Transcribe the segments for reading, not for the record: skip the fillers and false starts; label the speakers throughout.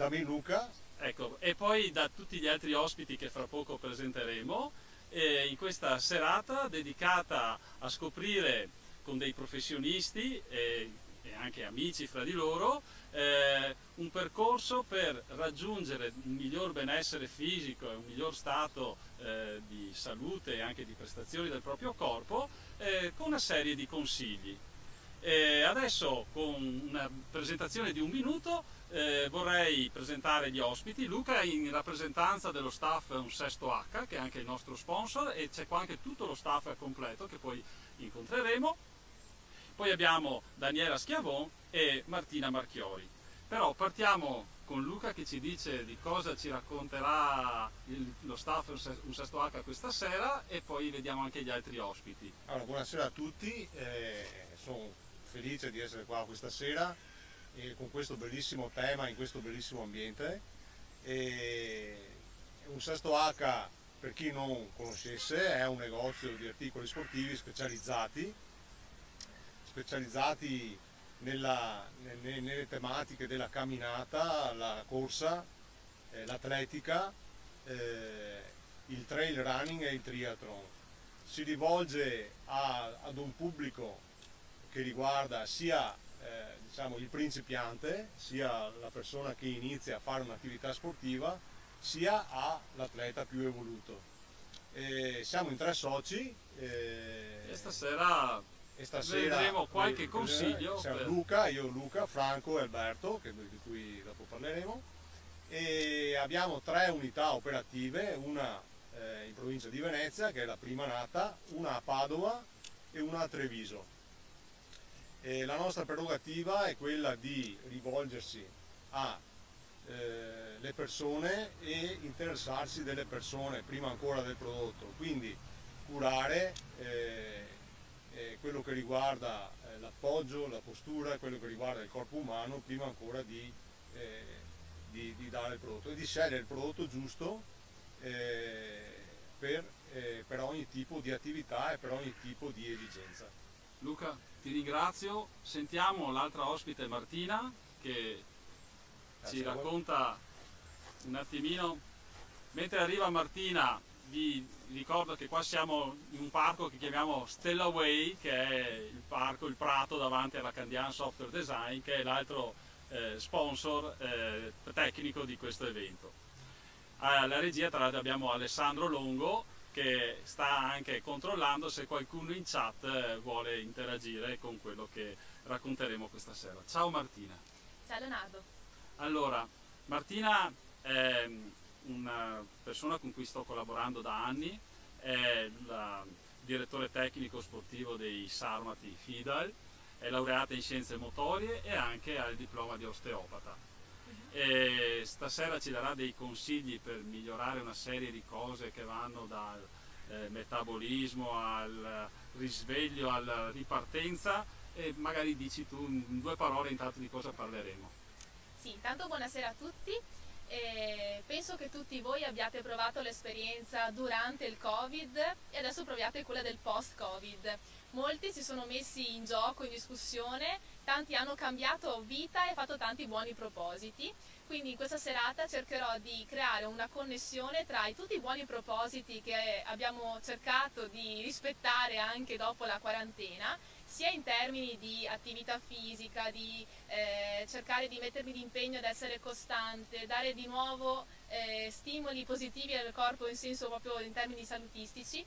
Speaker 1: da me Luca.
Speaker 2: Ecco, e poi da tutti gli altri ospiti che fra poco presenteremo in questa serata dedicata a scoprire con dei professionisti e anche amici fra di loro un percorso per raggiungere un miglior benessere fisico e un miglior stato di salute e anche di prestazioni del proprio corpo con una serie di consigli. Adesso con una presentazione di un minuto vorrei presentare gli ospiti. Luca in rappresentanza dello staff Un Sesto H, che è anche il nostro sponsor, e c'è qua anche tutto lo staff completo che poi incontreremo. Poi abbiamo Daniela Schiavon e Martina Marchiori. Però partiamo con Luca che ci dice di cosa ci racconterà lo staff Un Sesto H questa sera e poi vediamo anche gli altri ospiti.
Speaker 1: Allora, buonasera a tutti, sono felice di essere qua questa sera con questo bellissimo tema, in questo bellissimo ambiente. Un Sesto H, per chi non conoscesse, è un negozio di articoli sportivi specializzati nelle tematiche della camminata, la corsa, l'atletica, il trail running e il triathlon. Si rivolge ad un pubblico che riguarda sia diciamo, il principiante, sia la persona che inizia a fare un'attività sportiva, sia all'atleta più evoluto. Siamo in 3 soci
Speaker 2: E stasera vedremo qualche consiglio.
Speaker 1: Siamo Luca, Franco e Alberto, di cui dopo parleremo, e abbiamo 3 unità operative, una in provincia di Venezia, che è la prima nata, una a Padova e una a Treviso. La nostra prerogativa è quella di rivolgersi alle persone e interessarsi delle persone prima ancora del prodotto, quindi curare quello che riguarda l'appoggio, la postura, quello che riguarda il corpo umano prima ancora di dare il prodotto e di scegliere il prodotto giusto per ogni tipo di attività e per ogni tipo di esigenza.
Speaker 2: Luca, ti ringrazio. Sentiamo l'altra ospite Martina che ci racconta un attimino. Mentre arriva Martina vi ricordo che qua siamo in un parco che chiamiamo Stella Way, che è il parco, il prato davanti alla Candian Software Design, che è l'altro sponsor tecnico di questo evento. Alla regia tra l'altro abbiamo Alessandro Longo che sta anche controllando se qualcuno in chat vuole interagire con quello che racconteremo questa sera. Ciao Martina.
Speaker 3: Ciao Leonardo.
Speaker 2: Allora, Martina è una persona con cui sto collaborando da anni, è il direttore tecnico sportivo dei Sarmati Fidal, è laureata in scienze motorie e anche ha il diploma di osteopata. E stasera ci darà dei consigli per migliorare una serie di cose che vanno dal metabolismo al risveglio, alla ripartenza, e magari dici tu in 2 parole intanto di cosa parleremo.
Speaker 3: Sì, intanto buonasera a tutti. Penso che tutti voi abbiate provato l'esperienza durante il Covid e adesso proviate quella del post-Covid. Molti si sono messi in gioco, in discussione, tanti hanno cambiato vita e fatto tanti buoni propositi. Quindi in questa serata cercherò di creare una connessione tra tutti i buoni propositi che abbiamo cercato di rispettare anche dopo la quarantena, sia in termini di attività fisica, di cercare di mettermi d'impegno ad essere costante, dare di nuovo stimoli positivi al corpo in senso proprio in termini salutistici.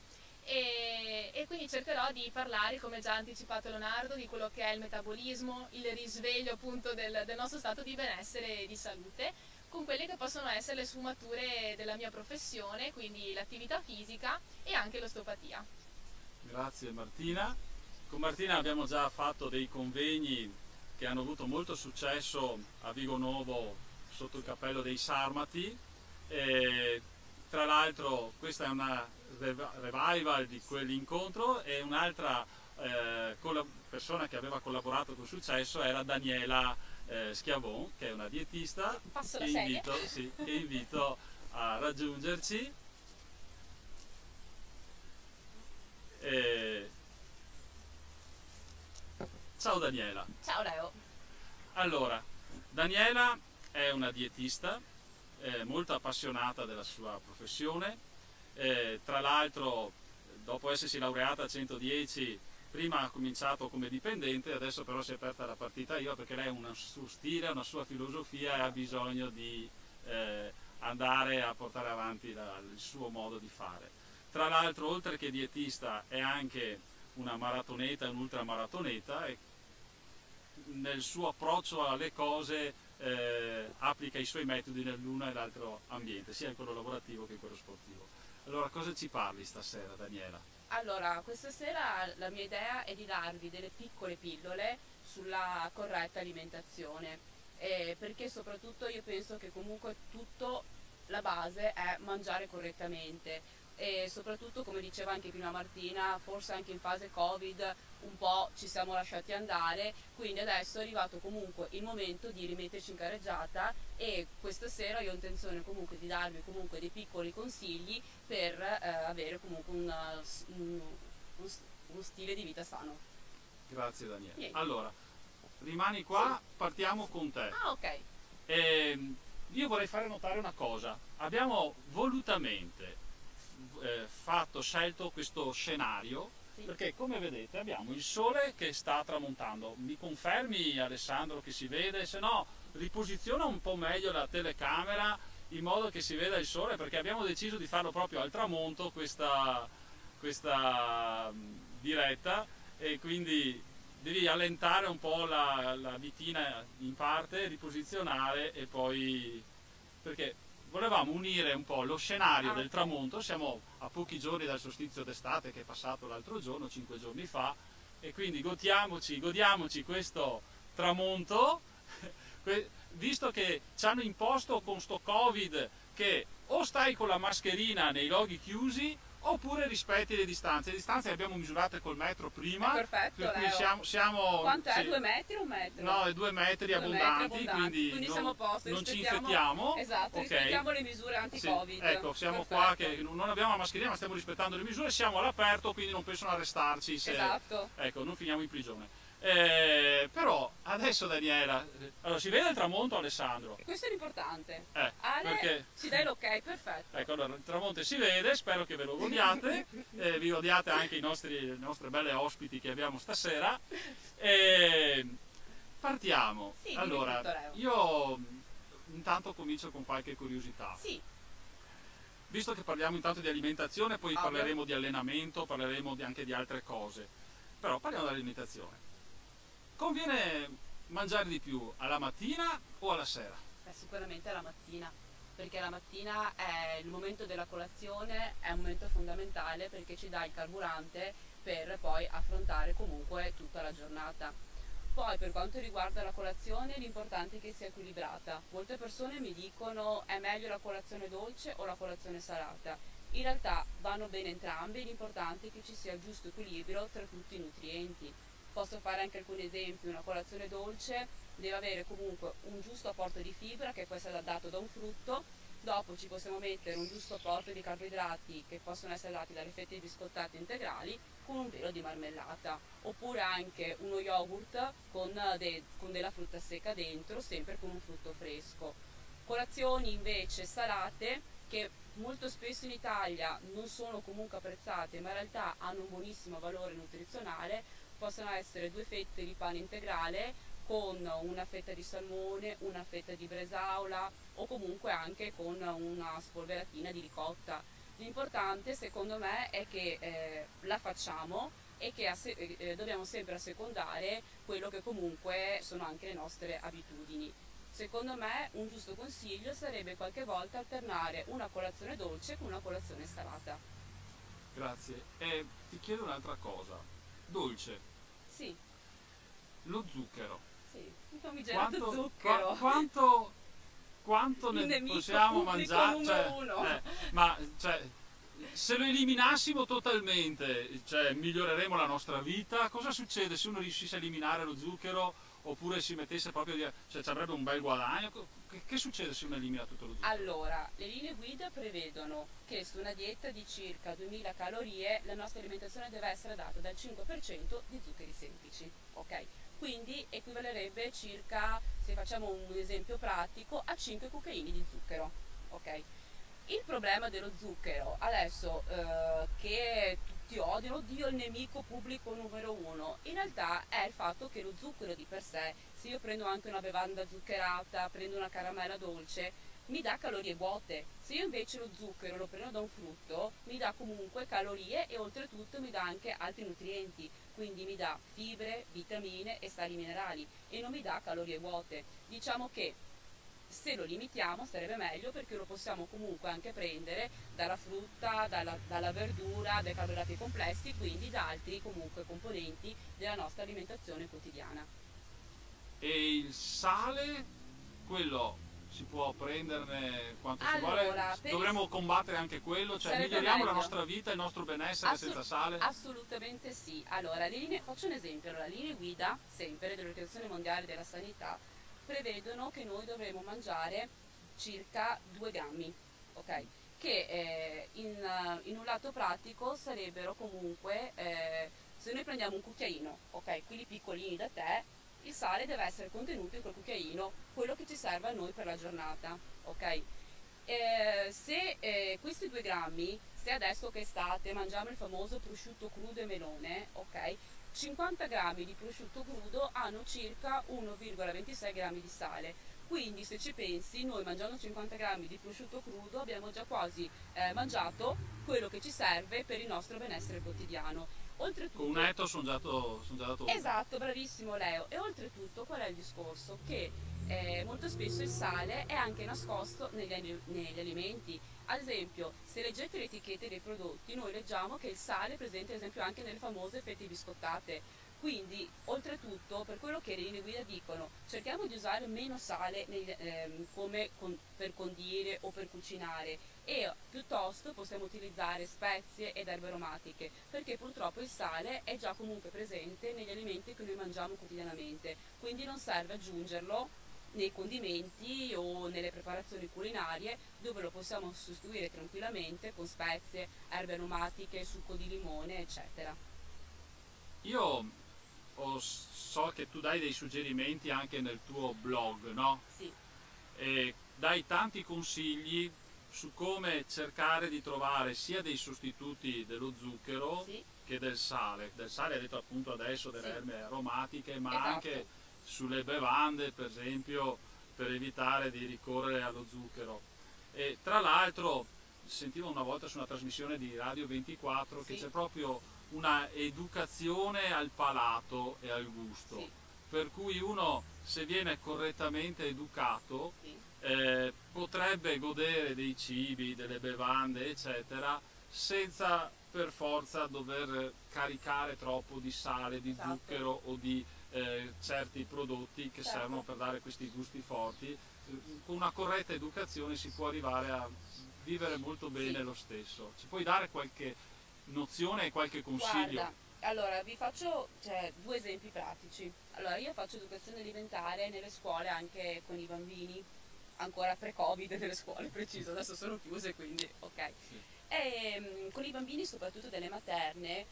Speaker 3: E quindi cercherò di parlare, come già anticipato Leonardo, di quello che è il metabolismo, il risveglio appunto del nostro stato di benessere e di salute, con quelle che possono essere le sfumature della mia professione, quindi l'attività fisica e anche l'osteopatia.
Speaker 2: Grazie Martina. Con Martina abbiamo già fatto dei convegni che hanno avuto molto successo a Vigo Novo sotto il cappello dei Sarmati. Tra l'altro questa è una revival di quell'incontro e un'altra persona che aveva collaborato con successo era Daniela Schiavon, che è una dietista che invito a raggiungerci. Ciao Daniela.
Speaker 4: Ciao Leo.
Speaker 2: Allora, Daniela è una dietista molto appassionata della sua professione, tra l'altro dopo essersi laureata a 110 prima ha cominciato come dipendente, adesso però si è aperta la partita IVA perché lei ha un suo stile, una sua filosofia e ha bisogno di andare a portare avanti il suo modo di fare. Tra l'altro, oltre che dietista, è anche una maratoneta e un'ultramaratoneta e nel suo approccio alle cose applica i suoi metodi nell'uno e l'altro ambiente, sia in quello lavorativo che in quello sportivo. Allora, cosa ci parli stasera, Daniela?
Speaker 4: Allora, questa sera la mia idea è di darvi delle piccole pillole sulla corretta alimentazione, perché soprattutto io penso che comunque la base è mangiare correttamente e soprattutto, come diceva anche prima Martina, forse anche in fase Covid un po' ci siamo lasciati andare, quindi adesso è arrivato comunque il momento di rimetterci in carreggiata e questa sera io ho intenzione comunque di darvi comunque dei piccoli consigli per avere comunque uno stile di vita sano.
Speaker 2: Grazie Daniela.
Speaker 4: Niente.
Speaker 2: Allora, rimani qua,
Speaker 4: Sì.
Speaker 2: partiamo con te.
Speaker 4: Ah, ok.
Speaker 2: Io vorrei fare notare una cosa, abbiamo volutamente scelto questo scenario
Speaker 4: Sì.
Speaker 2: perché come vedete abbiamo il sole che sta tramontando. Mi confermi Alessandro che si vede? Se no riposiziona un po' meglio la telecamera in modo che si veda il sole, perché abbiamo deciso di farlo proprio al tramonto questa diretta, e quindi devi allentare un po' la vitina in parte, riposizionare e poi, perché volevamo unire un po' lo scenario del tramonto. Siamo a pochi giorni dal solstizio d'estate che è passato l'altro giorno, 5 giorni fa, e quindi godiamoci questo tramonto, visto che ci hanno imposto con sto Covid che o stai con la mascherina nei luoghi chiusi oppure rispetti le distanze. Le distanze le abbiamo misurate col metro prima,
Speaker 4: Perfetto,
Speaker 2: per cui
Speaker 4: Leo.
Speaker 2: siamo
Speaker 4: Quanto è?
Speaker 2: sì.
Speaker 4: 2 metri o 1 metro?
Speaker 2: No, 2 metri abbondanti, quindi
Speaker 4: siamo a posto,
Speaker 2: non ci
Speaker 4: rispettiamo-
Speaker 2: infettiamo.
Speaker 4: Esatto,
Speaker 2: Ok.
Speaker 4: rispettiamo le misure anti-Covid.
Speaker 2: Sì, ecco, siamo
Speaker 4: Perfetto.
Speaker 2: qua che non abbiamo la mascherina ma stiamo rispettando le misure, siamo all'aperto, quindi non possono arrestarci se
Speaker 4: Esatto.
Speaker 2: ecco, non finiamo in prigione. Però adesso Daniela, allora si vede il tramonto Alessandro?
Speaker 4: Questo è l'importante. Ale,
Speaker 2: Perché
Speaker 4: ci dai l'ok, perfetto.
Speaker 2: ecco, allora il tramonto si vede, spero che ve lo godiate, vi godiate anche le nostre belle ospiti che abbiamo stasera. Partiamo.
Speaker 4: Sì, dimmi
Speaker 2: Allora,
Speaker 4: tutto, Leo.
Speaker 2: io intanto comincio con qualche curiosità.
Speaker 4: Sì,
Speaker 2: Visto che parliamo intanto di alimentazione, poi
Speaker 4: Ovvio.
Speaker 2: parleremo di allenamento, parleremo anche di altre cose. Però parliamo di alimentazione. Conviene mangiare di più alla mattina o alla sera?
Speaker 4: sicuramente la mattina, perché la mattina è il momento della colazione, è un momento fondamentale perché ci dà il carburante per poi affrontare comunque tutta la giornata. Poi per quanto riguarda la colazione, l'importante è che sia equilibrata. Molte persone mi dicono è meglio la colazione dolce o la colazione salata. In realtà vanno bene entrambi, l'importante è che ci sia il giusto equilibrio tra tutti i nutrienti. Posso fare anche alcuni esempi. Una colazione dolce deve avere comunque un giusto apporto di fibra che può essere dato da un frutto, dopo ci possiamo mettere un giusto apporto di carboidrati che possono essere dati dalle fette biscottate integrali con un velo di marmellata, oppure anche uno yogurt con della frutta secca dentro, sempre con un frutto fresco. Colazioni invece salate che molto spesso in Italia non sono comunque apprezzate, ma in realtà hanno un buonissimo valore nutrizionale, possono essere 2 fette di pane integrale con una fetta di salmone, una fetta di bresaola o comunque anche con una spolveratina di ricotta. L'importante secondo me è che la facciamo e che dobbiamo sempre assecondare quello che comunque sono anche le nostre abitudini. Secondo me un giusto consiglio sarebbe qualche volta alternare una colazione dolce con una colazione salata.
Speaker 2: Grazie. E ti chiedo un'altra cosa. Dolce,
Speaker 4: Sì,
Speaker 2: lo zucchero.
Speaker 4: sì, un famigerato zucchero.
Speaker 2: Quanto
Speaker 4: Il
Speaker 2: ne
Speaker 4: nemico
Speaker 2: possiamo
Speaker 4: pubblico
Speaker 2: mangiare?
Speaker 4: numero uno.
Speaker 2: Ma se lo eliminassimo totalmente, miglioreremo la nostra vita? Cosa succede se uno riuscisse a eliminare lo zucchero oppure si mettesse proprio ci avrebbe un bel guadagno? Che succede se uno elimina tutto lo zucchero?
Speaker 4: Allora, le linee guida prevedono che su una dieta di circa 2000 calorie la nostra alimentazione deve essere data dal 5% di zuccheri semplici, ok? quindi equivalerebbe circa, se facciamo un esempio pratico, a 5 cucchiaini di zucchero. Ok? Il problema dello zucchero, adesso che tutti odiano, oddio il nemico pubblico numero uno, in realtà è il fatto che lo zucchero di per sé, se io prendo anche una bevanda zuccherata, prendo una caramella dolce, mi dà calorie vuote. Se io invece lo zucchero lo prendo da un frutto, mi dà comunque calorie e oltretutto mi dà anche altri nutrienti, quindi mi dà fibre, vitamine e sali minerali e non mi dà calorie vuote. Diciamo che se lo limitiamo sarebbe meglio, perché lo possiamo comunque anche prendere dalla frutta, dalla verdura, dai carboidrati complessi, quindi da altri comunque componenti della nostra alimentazione quotidiana.
Speaker 2: E il sale, quello si può prenderne quanto si
Speaker 4: Allora,
Speaker 2: vuole? Dovremmo combattere anche quello, cioè
Speaker 4: sarebbe
Speaker 2: miglioriamo la
Speaker 4: meglio.
Speaker 2: nostra vita, il nostro benessere senza sale?
Speaker 4: Assolutamente sì. Allora, faccio un esempio. Allora, le linee guida, sempre dell'Organizzazione Mondiale della Sanità, prevedono che noi dovremo mangiare circa 2 grammi, ok? Che in un lato pratico sarebbero comunque, se noi prendiamo un cucchiaino, ok, quelli piccolini da tè, il sale deve essere contenuto in quel cucchiaino, quello che ci serve a noi per la giornata, ok? Se questi 2 grammi, se adesso che è estate mangiamo il famoso prosciutto crudo e melone, ok? 50 grammi di prosciutto crudo hanno circa 1,26 grammi di sale. Quindi se ci pensi, noi mangiando 50 grammi di prosciutto crudo abbiamo già quasi mangiato quello che ci serve per il nostro benessere quotidiano. Oltretutto,
Speaker 2: con un etto sono già dato.
Speaker 4: esatto, bravissimo Leo. E oltretutto qual è il discorso? Che molto spesso il sale è anche nascosto negli alimenti. Ad esempio, se leggete le etichette dei prodotti, noi leggiamo che il sale è presente ad esempio anche nelle famose fette biscottate. Quindi, oltretutto, per quello che le linee guida dicono, cerchiamo di usare meno sale per condire o per cucinare, e piuttosto possiamo utilizzare spezie ed erbe aromatiche, perché purtroppo il sale è già comunque presente negli alimenti che noi mangiamo quotidianamente, quindi non serve aggiungerlo nei condimenti o nelle preparazioni culinarie, dove lo possiamo sostituire tranquillamente con spezie, erbe aromatiche, succo di limone, eccetera.
Speaker 2: Io so che tu dai dei suggerimenti anche nel tuo blog, no?
Speaker 4: Sì,
Speaker 2: E dai tanti consigli su come cercare di trovare sia dei sostituti dello zucchero
Speaker 4: sì,
Speaker 2: che del sale. Del sale hai detto appunto adesso delle
Speaker 4: sì,
Speaker 2: erbe aromatiche, ma
Speaker 4: esatto.
Speaker 2: anche sulle bevande, per esempio, per evitare di ricorrere allo zucchero. E tra l'altro sentivo una volta su una trasmissione di Radio 24 che
Speaker 4: Sì,
Speaker 2: c'è proprio una educazione al palato e al gusto,
Speaker 4: sì,
Speaker 2: per cui uno, se viene correttamente educato,
Speaker 4: sì,
Speaker 2: potrebbe godere dei cibi, delle bevande, eccetera, senza per forza dover caricare troppo di sale, di
Speaker 4: esatto,
Speaker 2: zucchero o di certi prodotti che servono
Speaker 4: certo.
Speaker 2: per dare questi gusti forti. Con una corretta educazione si può arrivare a vivere molto bene
Speaker 4: Sì.
Speaker 2: lo stesso. Ci puoi dare qualche nozione e qualche consiglio?
Speaker 4: Guarda, allora vi faccio 2 esempi pratici. Allora, io faccio educazione alimentare nelle scuole anche con i bambini, ancora pre-Covid nelle scuole, preciso, adesso sono chiuse, quindi ok.
Speaker 2: Sì.
Speaker 4: E con i bambini, soprattutto delle materne,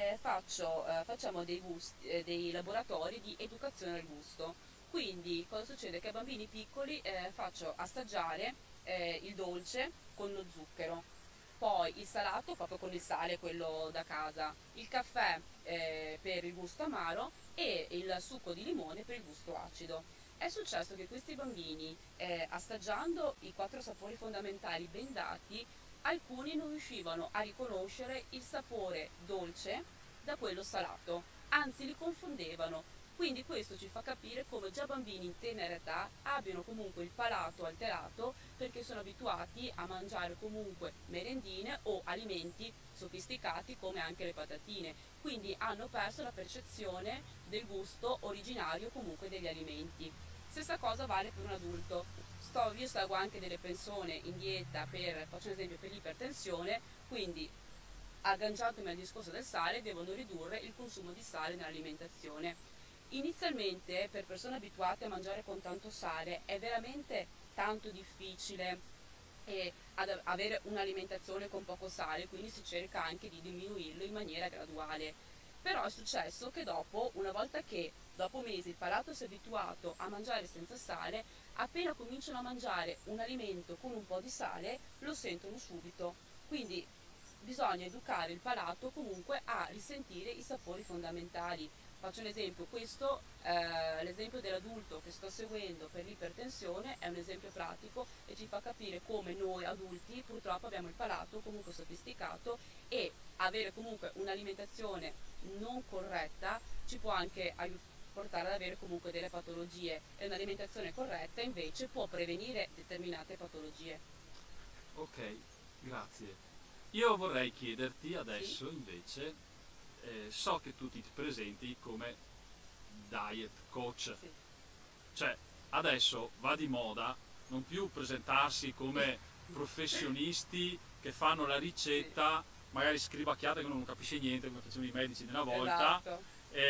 Speaker 4: facciamo dei laboratori di educazione al gusto. Quindi cosa succede? Che ai bambini piccoli faccio assaggiare il dolce con lo zucchero, poi il salato proprio con il sale, quello da casa, il caffè per il gusto amaro e il succo di limone per il gusto acido. È successo che questi bambini, assaggiando i 4 sapori fondamentali ben dati, alcuni non riuscivano a riconoscere il sapore dolce da quello salato, anzi li confondevano. Quindi questo ci fa capire come già bambini in tenera età abbiano comunque il palato alterato, perché sono abituati a mangiare comunque merendine o alimenti sofisticati come anche le patatine, quindi hanno perso la percezione del gusto originario comunque degli alimenti. Stessa cosa vale per un adulto. Io seguo anche delle persone in dieta faccio un esempio, per l'ipertensione, quindi agganciandomi al discorso del sale, devono ridurre il consumo di sale nell'alimentazione. Inizialmente, per persone abituate a mangiare con tanto sale, è veramente tanto difficile avere un'alimentazione con poco sale, quindi si cerca anche di diminuirlo in maniera graduale. Però è successo che dopo dopo mesi il palato si è abituato a mangiare senza sale, appena cominciano a mangiare un alimento con un po' di sale lo sentono subito. Quindi bisogna educare il palato comunque a risentire i sapori fondamentali. Faccio un esempio, questo, l'esempio dell'adulto che sto seguendo per l'ipertensione è un esempio pratico e ci fa capire come noi adulti purtroppo abbiamo il palato comunque sofisticato e avere comunque un'alimentazione non corretta ci può anche portare ad avere comunque delle patologie e un'alimentazione corretta invece può prevenire determinate patologie.
Speaker 2: Ok, grazie. Io vorrei chiederti adesso
Speaker 4: Sì?
Speaker 2: invece, so che tu ti presenti come diet coach,
Speaker 4: Sì.
Speaker 2: cioè adesso va di moda non più presentarsi come professionisti che fanno la ricetta, magari scribacchiata che uno non capisce niente come facevano i medici di una volta,
Speaker 4: Esatto.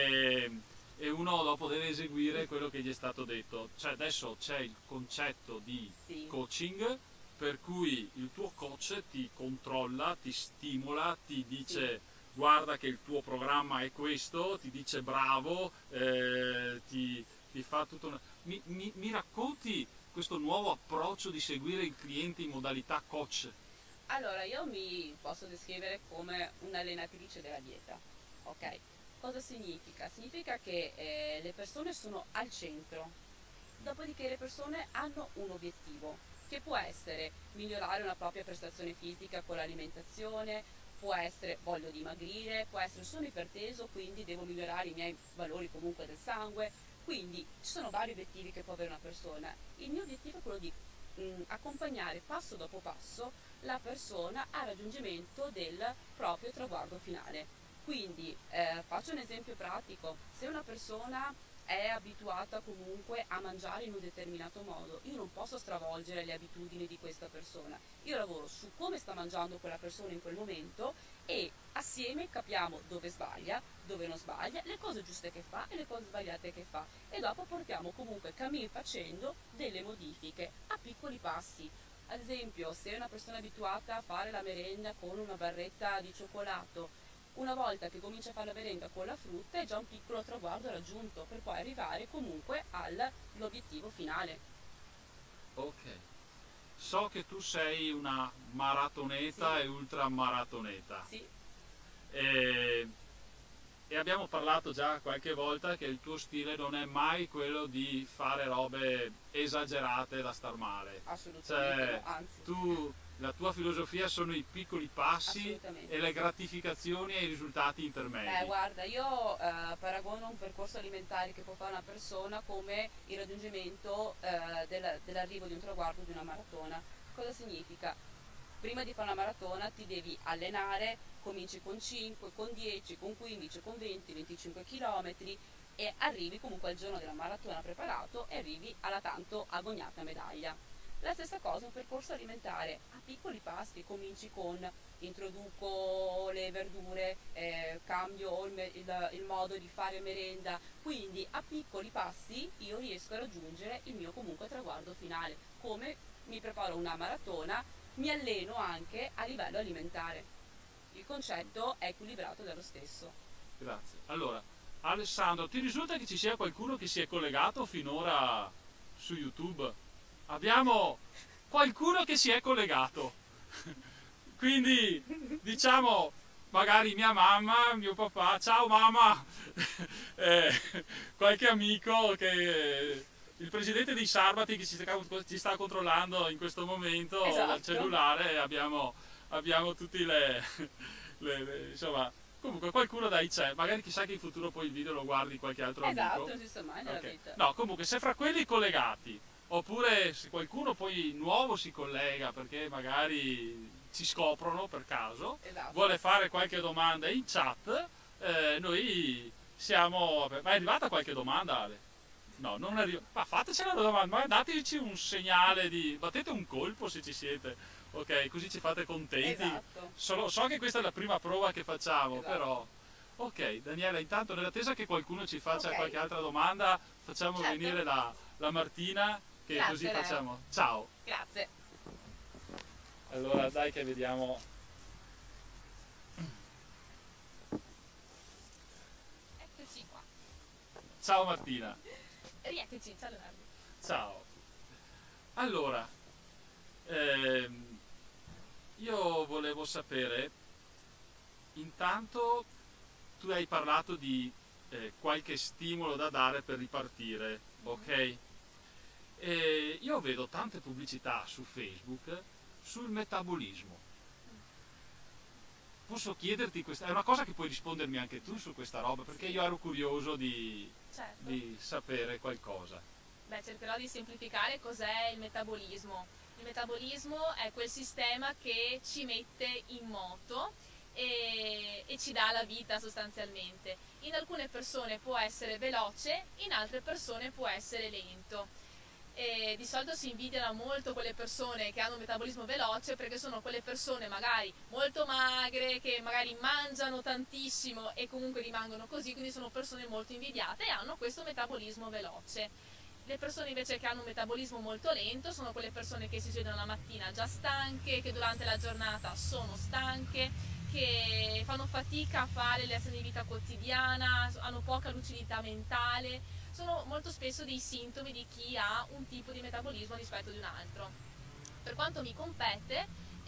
Speaker 2: e uno dopo deve eseguire quello che gli è stato detto. Cioè adesso c'è il concetto di
Speaker 4: Sì.
Speaker 2: coaching per cui il tuo coach ti controlla, ti stimola, ti dice guarda che il tuo programma è questo, ti dice bravo, ti fa tutto una... mi racconti questo nuovo approccio di seguire il cliente in modalità coach?
Speaker 4: Allora, io mi posso descrivere come un'allenatrice della dieta, ok? Cosa significa? Significa che le persone sono al centro, dopodiché le persone hanno un obiettivo, che può essere migliorare una propria prestazione fisica con l'alimentazione, può essere voglio dimagrire, può essere sono iperteso, quindi devo migliorare i miei valori comunque del sangue, quindi ci sono vari obiettivi che può avere una persona. Il mio obiettivo è quello di accompagnare passo dopo passo la persona al raggiungimento del proprio traguardo finale. Quindi faccio un esempio pratico: se una persona è abituata comunque a mangiare in un determinato modo, io non posso stravolgere le abitudini di questa persona, io lavoro su come sta mangiando quella persona in quel momento e assieme capiamo dove sbaglia, dove non sbaglia, le cose giuste che fa e le cose sbagliate che fa, e dopo portiamo comunque cammin facendo delle modifiche a piccoli passi. Ad esempio, se una persona è abituata a fare la merenda con una barretta di cioccolato, una volta che comincia a fare la merenda con la frutta è già un piccolo traguardo raggiunto per poi arrivare comunque all'obiettivo finale.
Speaker 2: Ok. So che tu sei una maratoneta
Speaker 4: Sì.
Speaker 2: e ultramaratoneta.
Speaker 4: Sì,
Speaker 2: E abbiamo parlato già qualche volta che il tuo stile non è mai quello di fare robe esagerate da star male.
Speaker 4: assolutamente
Speaker 2: Cioè,
Speaker 4: no, anzi,
Speaker 2: la tua filosofia sono i piccoli passi
Speaker 4: assolutamente
Speaker 2: e le
Speaker 4: sì.
Speaker 2: gratificazioni e i risultati intermedi.
Speaker 4: Guarda, io paragono un percorso alimentare che può fare una persona come il raggiungimento dell'arrivo di un traguardo di una maratona. Cosa significa? Prima di fare una maratona ti devi allenare, cominci con 5, con 10, con 15, con 20, 25 km e arrivi comunque al giorno della maratona preparato e arrivi alla tanto agognata medaglia. La stessa cosa un percorso alimentare a piccoli passi, cominci con introduco le verdure, cambio il modo di fare merenda, quindi a piccoli passi io riesco a raggiungere il mio comunque traguardo finale. Come mi preparo una maratona, mi alleno anche a livello alimentare. Il concetto è equilibrato dallo stesso.
Speaker 2: Grazie. Allora, Alessandro, ti risulta che ci sia qualcuno che si è collegato finora su YouTube? Abbiamo qualcuno che si è collegato. Quindi, diciamo, magari mia mamma, mio papà, ciao mamma, qualche amico che... Il presidente dei Sarbati che ci sta controllando in questo momento
Speaker 4: Esatto.
Speaker 2: dal cellulare, abbiamo tutti insomma, comunque qualcuno dai c'è, magari chissà che in futuro poi il video lo guardi qualche altro
Speaker 4: Esatto,
Speaker 2: amico.
Speaker 4: non si sa mai nella
Speaker 2: Ok.
Speaker 4: vita.
Speaker 2: No, comunque se fra quelli collegati, oppure se qualcuno poi nuovo si collega perché magari ci scoprono per caso,
Speaker 4: Esatto.
Speaker 2: vuole fare qualche domanda in chat, noi siamo... Ma è arrivata qualche domanda, Ale? No, non arriva. Ma fatecela la domanda, ma dateci un segnale di... Battete un colpo se ci siete, ok? Così ci fate contenti.
Speaker 4: Esatto.
Speaker 2: So che questa è la prima prova che facciamo,
Speaker 4: Esatto.
Speaker 2: però... Ok, Daniela, intanto nell'attesa che qualcuno ci faccia
Speaker 4: Ok.
Speaker 2: qualche altra domanda, facciamo
Speaker 4: Certo.
Speaker 2: venire la Martina, che
Speaker 4: Grazie,
Speaker 2: così
Speaker 4: Leo.
Speaker 2: facciamo. Ciao!
Speaker 4: Grazie.
Speaker 2: Allora, dai che vediamo...
Speaker 3: Eccoci qua.
Speaker 2: Ciao Martina.
Speaker 3: Rieccoci, ciao Leonardo.
Speaker 2: Ciao. Allora, io volevo sapere, intanto tu hai parlato di qualche stimolo da dare per ripartire, ok? Io vedo tante pubblicità su Facebook sul metabolismo. Posso chiederti questa? È una cosa che puoi rispondermi anche tu su questa roba, perché
Speaker 3: Sì.
Speaker 2: io ero curioso di
Speaker 3: Certo.
Speaker 2: sapere qualcosa.
Speaker 3: Beh, cercherò di semplificare cos'è il metabolismo. Il metabolismo è quel sistema che ci mette in moto e ci dà la vita sostanzialmente. In alcune persone può essere veloce, in altre persone può essere lento. E di solito si invidiano molto quelle persone che hanno un metabolismo veloce, perché sono quelle persone magari molto magre, che magari mangiano tantissimo e comunque rimangono così, quindi sono persone molto invidiate e hanno questo metabolismo veloce. Le persone invece che hanno un metabolismo molto lento sono quelle persone che si svegliano la mattina già stanche, che durante la giornata sono stanche, che fanno fatica a fare le azioni di vita quotidiana, hanno poca lucidità mentale. Sono molto spesso dei sintomi di chi ha un tipo di metabolismo rispetto di un altro. Per quanto mi compete,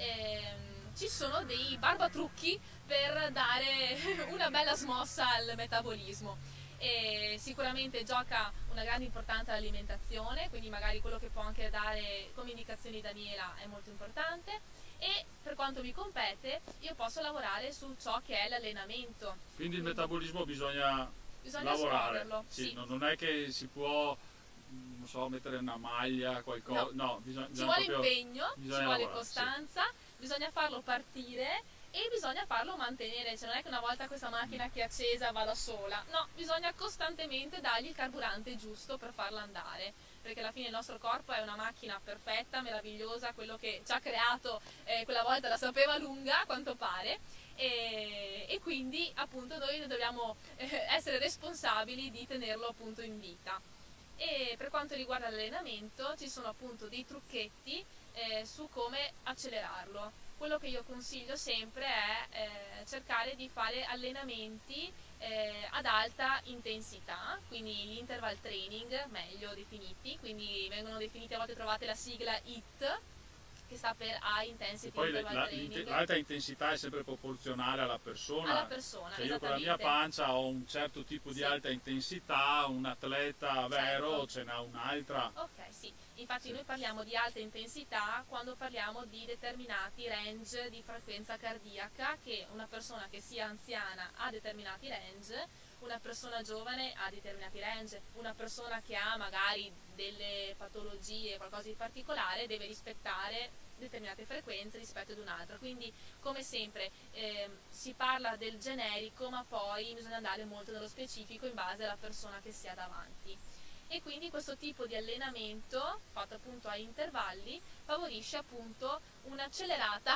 Speaker 3: ci sono dei barbatrucchi per dare una bella smossa al metabolismo. E sicuramente gioca una grande importanza l'alimentazione, quindi magari quello che può anche dare come indicazioni Daniela è molto importante. E per quanto mi compete, io posso lavorare su ciò che è l'allenamento.
Speaker 2: Quindi il metabolismo bisogna lavorare.
Speaker 3: smuoverlo,
Speaker 2: Sì,
Speaker 3: sì.
Speaker 2: non è che si può, non so, mettere una maglia, qualcosa. No, bisogna
Speaker 3: Ci vuole
Speaker 2: proprio,
Speaker 3: impegno, ci
Speaker 2: bisogna
Speaker 3: vuole
Speaker 2: lavorare,
Speaker 3: costanza, bisogna farlo partire e bisogna farlo mantenere, cioè non è che una volta questa macchina che è accesa va da sola, no, bisogna costantemente dargli il carburante giusto per farla andare, perché alla fine il nostro corpo è una macchina perfetta, meravigliosa, quello che ci ha creato quella volta la sapeva lunga, a quanto pare, e quindi appunto noi dobbiamo essere responsabili di tenerlo appunto in vita. E per quanto riguarda l'allenamento ci sono appunto dei trucchetti su come accelerarlo. Quello che io consiglio sempre è cercare di fare allenamenti ad alta intensità, quindi gli interval training meglio definiti, quindi vengono definiti, a volte trovate la sigla HIIT, che sta per High Intensity
Speaker 2: Poi
Speaker 3: Interval Training.
Speaker 2: l'alta intensità è sempre proporzionale alla persona.
Speaker 3: Alla persona,
Speaker 2: Cioè io con la mia pancia ho un certo tipo di
Speaker 3: Sì.
Speaker 2: alta intensità, un atleta vero
Speaker 3: Certo.
Speaker 2: ce n'ha un'altra.
Speaker 3: Ok, sì. Infatti
Speaker 2: Sì.
Speaker 3: noi parliamo di alta intensità quando parliamo di determinati range di frequenza cardiaca, che una persona che sia anziana ha determinati range, una persona giovane ha determinati range, una persona che ha magari delle patologie, qualcosa di particolare, deve rispettare determinate frequenze rispetto ad un'altra. Quindi come sempre si parla del generico, ma poi bisogna andare molto nello specifico in base alla persona che si ha davanti. E quindi questo tipo di allenamento fatto appunto a intervalli favorisce appunto un'accelerata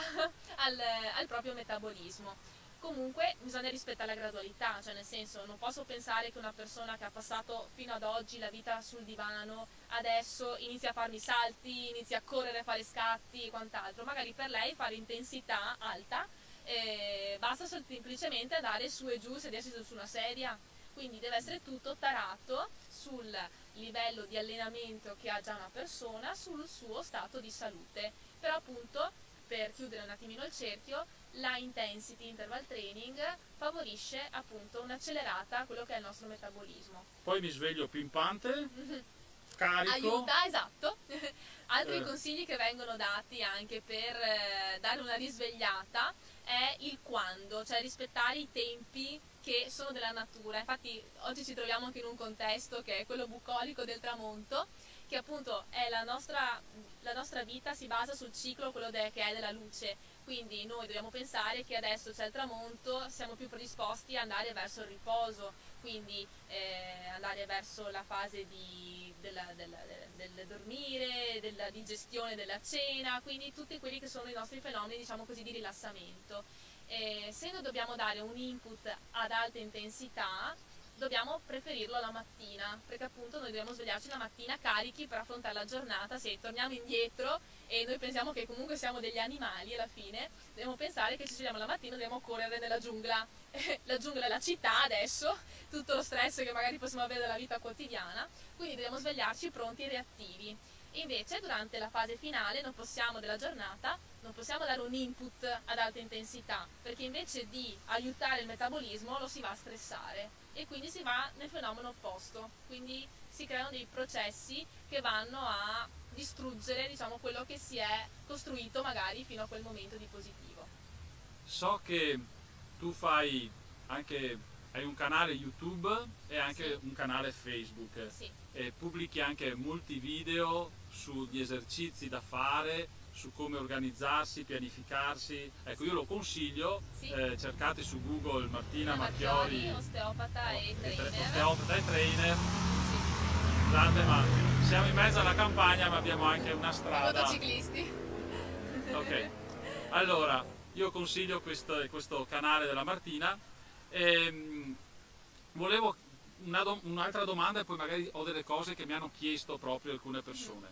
Speaker 3: al proprio metabolismo. Comunque bisogna rispettare la gradualità, cioè nel senso non posso pensare che una persona che ha passato fino ad oggi la vita sul divano adesso inizia a farmi salti, inizia a correre, a fare scatti e quant'altro. Magari per lei fare intensità alta basta semplicemente andare su e giù, sedersi su una sedia. Quindi deve essere tutto tarato sul livello di allenamento che ha già una persona, sul suo stato di salute. Però appunto, per chiudere un attimino il cerchio, la intensity interval training favorisce appunto un'accelerata a quello che è il nostro metabolismo.
Speaker 2: Poi mi sveglio pimpante, carico.
Speaker 3: Aiuta, esatto. Altri consigli che vengono dati anche per dare una risvegliata è il quando, cioè rispettare i tempi che sono della natura. Infatti oggi ci troviamo anche in un contesto che è quello bucolico del tramonto, che appunto è la nostra vita si basa sul ciclo, quello che è della luce. Quindi noi dobbiamo pensare che adesso c'è il tramonto, siamo più predisposti ad andare verso il riposo, quindi andare verso la fase del dormire, della digestione della cena, quindi tutti quelli che sono i nostri fenomeni, diciamo così, di rilassamento. Se noi dobbiamo dare un input ad alta intensità, dobbiamo preferirlo la mattina, perché appunto noi dobbiamo svegliarci la mattina carichi per affrontare la giornata. Se torniamo indietro e noi pensiamo che comunque siamo degli animali, alla fine dobbiamo pensare che ci svegliamo la mattina, dobbiamo correre nella giungla. La giungla è la città adesso, tutto lo stress che magari possiamo avere dalla vita quotidiana, quindi dobbiamo svegliarci pronti e reattivi. Invece durante la fase finale della giornata non possiamo dare un input ad alta intensità, perché invece di aiutare il metabolismo lo si va a stressare e quindi si va nel fenomeno opposto, quindi si creano dei processi che vanno a distruggere, diciamo, quello che si è costruito magari fino a quel momento di positivo.
Speaker 2: So che tu hai un canale YouTube e anche
Speaker 3: Sì.
Speaker 2: un canale Facebook.
Speaker 3: Sì.
Speaker 2: E pubblichi anche molti video sugli esercizi da fare, su come organizzarsi, pianificarsi. Ecco, io lo consiglio,
Speaker 3: Sì.
Speaker 2: cercate su Google Martina
Speaker 3: Mattioli,
Speaker 2: Mattioli,
Speaker 3: osteopata e trainer.
Speaker 2: osteopata e trainer.
Speaker 3: Sì.
Speaker 2: Scusate, ma siamo in mezzo alla campagna, ma abbiamo anche una strada.
Speaker 3: Motociclisti.
Speaker 2: Ok, allora io consiglio questo canale della Martina. Volevo un'altra domanda e poi magari ho delle cose che mi hanno chiesto proprio alcune persone.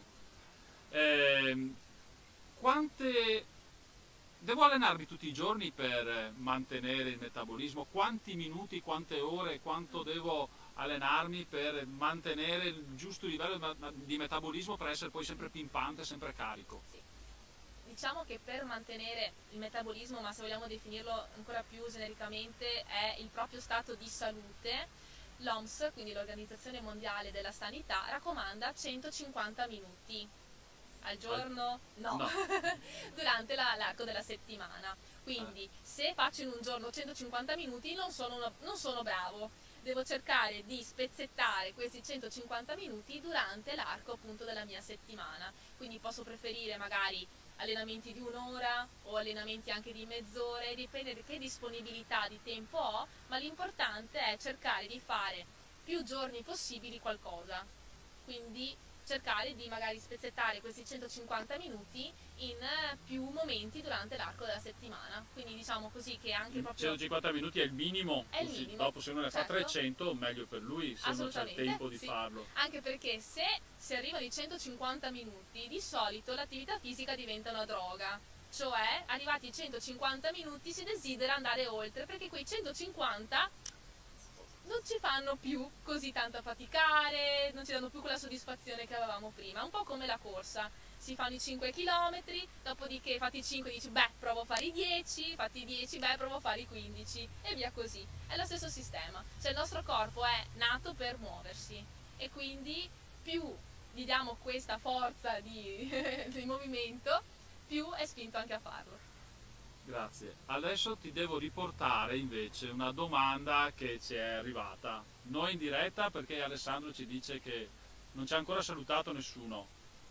Speaker 2: Devo allenarmi tutti i giorni per mantenere il metabolismo? Quanti minuti, quante ore, quanto devo allenarmi per mantenere il giusto livello di metabolismo per essere poi sempre pimpante, sempre carico?
Speaker 3: Sì. Diciamo che per mantenere il metabolismo, ma se vogliamo definirlo ancora più genericamente, è il proprio stato di salute, l'OMS, quindi l'Organizzazione Mondiale della Sanità, raccomanda 150 minuti al giorno, no. Durante l'arco della settimana. Quindi se faccio in un giorno 150 minuti non sono bravo, devo cercare di spezzettare questi 150 minuti durante l'arco appunto della mia settimana. Quindi posso preferire magari allenamenti di un'ora o allenamenti anche di mezz'ora, dipende da che disponibilità di tempo ho, ma l'importante è cercare di fare più giorni possibili qualcosa, quindi cercare di magari spezzettare questi 150 minuti in più momenti durante l'arco della settimana, quindi diciamo così che anche proprio
Speaker 2: 150 minuti è il minimo,
Speaker 3: è il
Speaker 2: così
Speaker 3: minimo,
Speaker 2: dopo se uno ne fa
Speaker 3: certo.
Speaker 2: 300 meglio per lui, se non c'è il tempo di
Speaker 3: sì.
Speaker 2: farlo.
Speaker 3: Anche perché se si arriva ai 150 minuti di solito l'attività fisica diventa una droga, cioè arrivati ai 150 minuti si desidera andare oltre, perché quei 150 non ci fanno più così tanto faticare, non ci danno più quella soddisfazione che avevamo prima, un po' come la corsa. Si fanno i 5 km, dopodiché fatti i 5 dici beh provo a fare i 10, fatti i 10 beh provo a fare i 15 e via così. È lo stesso sistema, cioè il nostro corpo è nato per muoversi e quindi più gli diamo questa forza di movimento, più è spinto anche a farlo.
Speaker 2: Grazie. Adesso ti devo riportare invece una domanda che ci è arrivata, non in diretta perché Alessandro ci dice che non ci ha ancora salutato nessuno.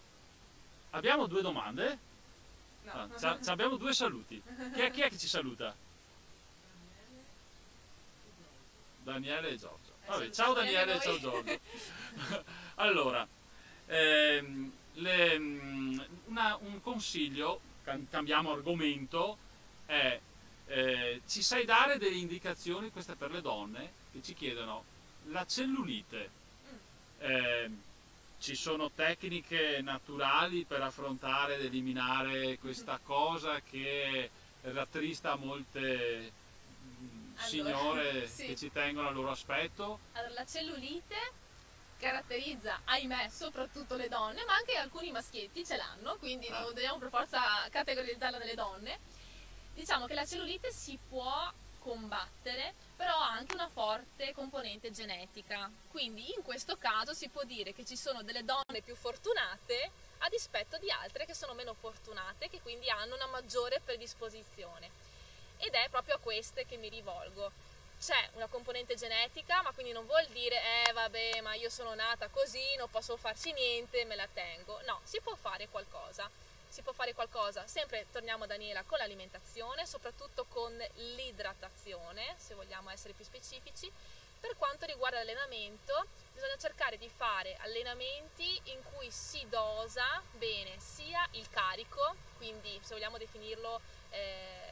Speaker 2: Abbiamo due domande?
Speaker 3: No.
Speaker 2: Abbiamo due saluti. Chi è che ci saluta? Daniele e Giorgio. Vabbè, ciao Daniele e ciao Giorgio. Allora, un consiglio, cambiamo argomento, è ci sai dare delle indicazioni, queste per le donne, che ci chiedono la cellulite. Ci sono tecniche naturali per affrontare ed eliminare questa cosa che rattrista molte signore
Speaker 3: sì.
Speaker 2: che ci tengono al loro aspetto?
Speaker 3: Allora, la cellulite caratterizza, ahimè, soprattutto le donne, ma anche alcuni maschietti ce l'hanno, quindi non dobbiamo per forza categorizzarla nelle donne. Diciamo che la cellulite si può combattere, però ha anche una forte componente genetica, quindi in questo caso si può dire che ci sono delle donne più fortunate a dispetto di altre che sono meno fortunate, che quindi hanno una maggiore predisposizione, ed è proprio a queste che mi rivolgo. C'è una componente genetica, ma quindi non vuol dire vabbè, ma io sono nata così, non posso farci niente, me la tengo. No, si può fare qualcosa. Si può fare qualcosa, sempre torniamo Daniela, con l'alimentazione, soprattutto con l'idratazione, se vogliamo essere più specifici. Per quanto riguarda l'allenamento, bisogna cercare di fare allenamenti in cui si dosa bene sia il carico, quindi se vogliamo definirlo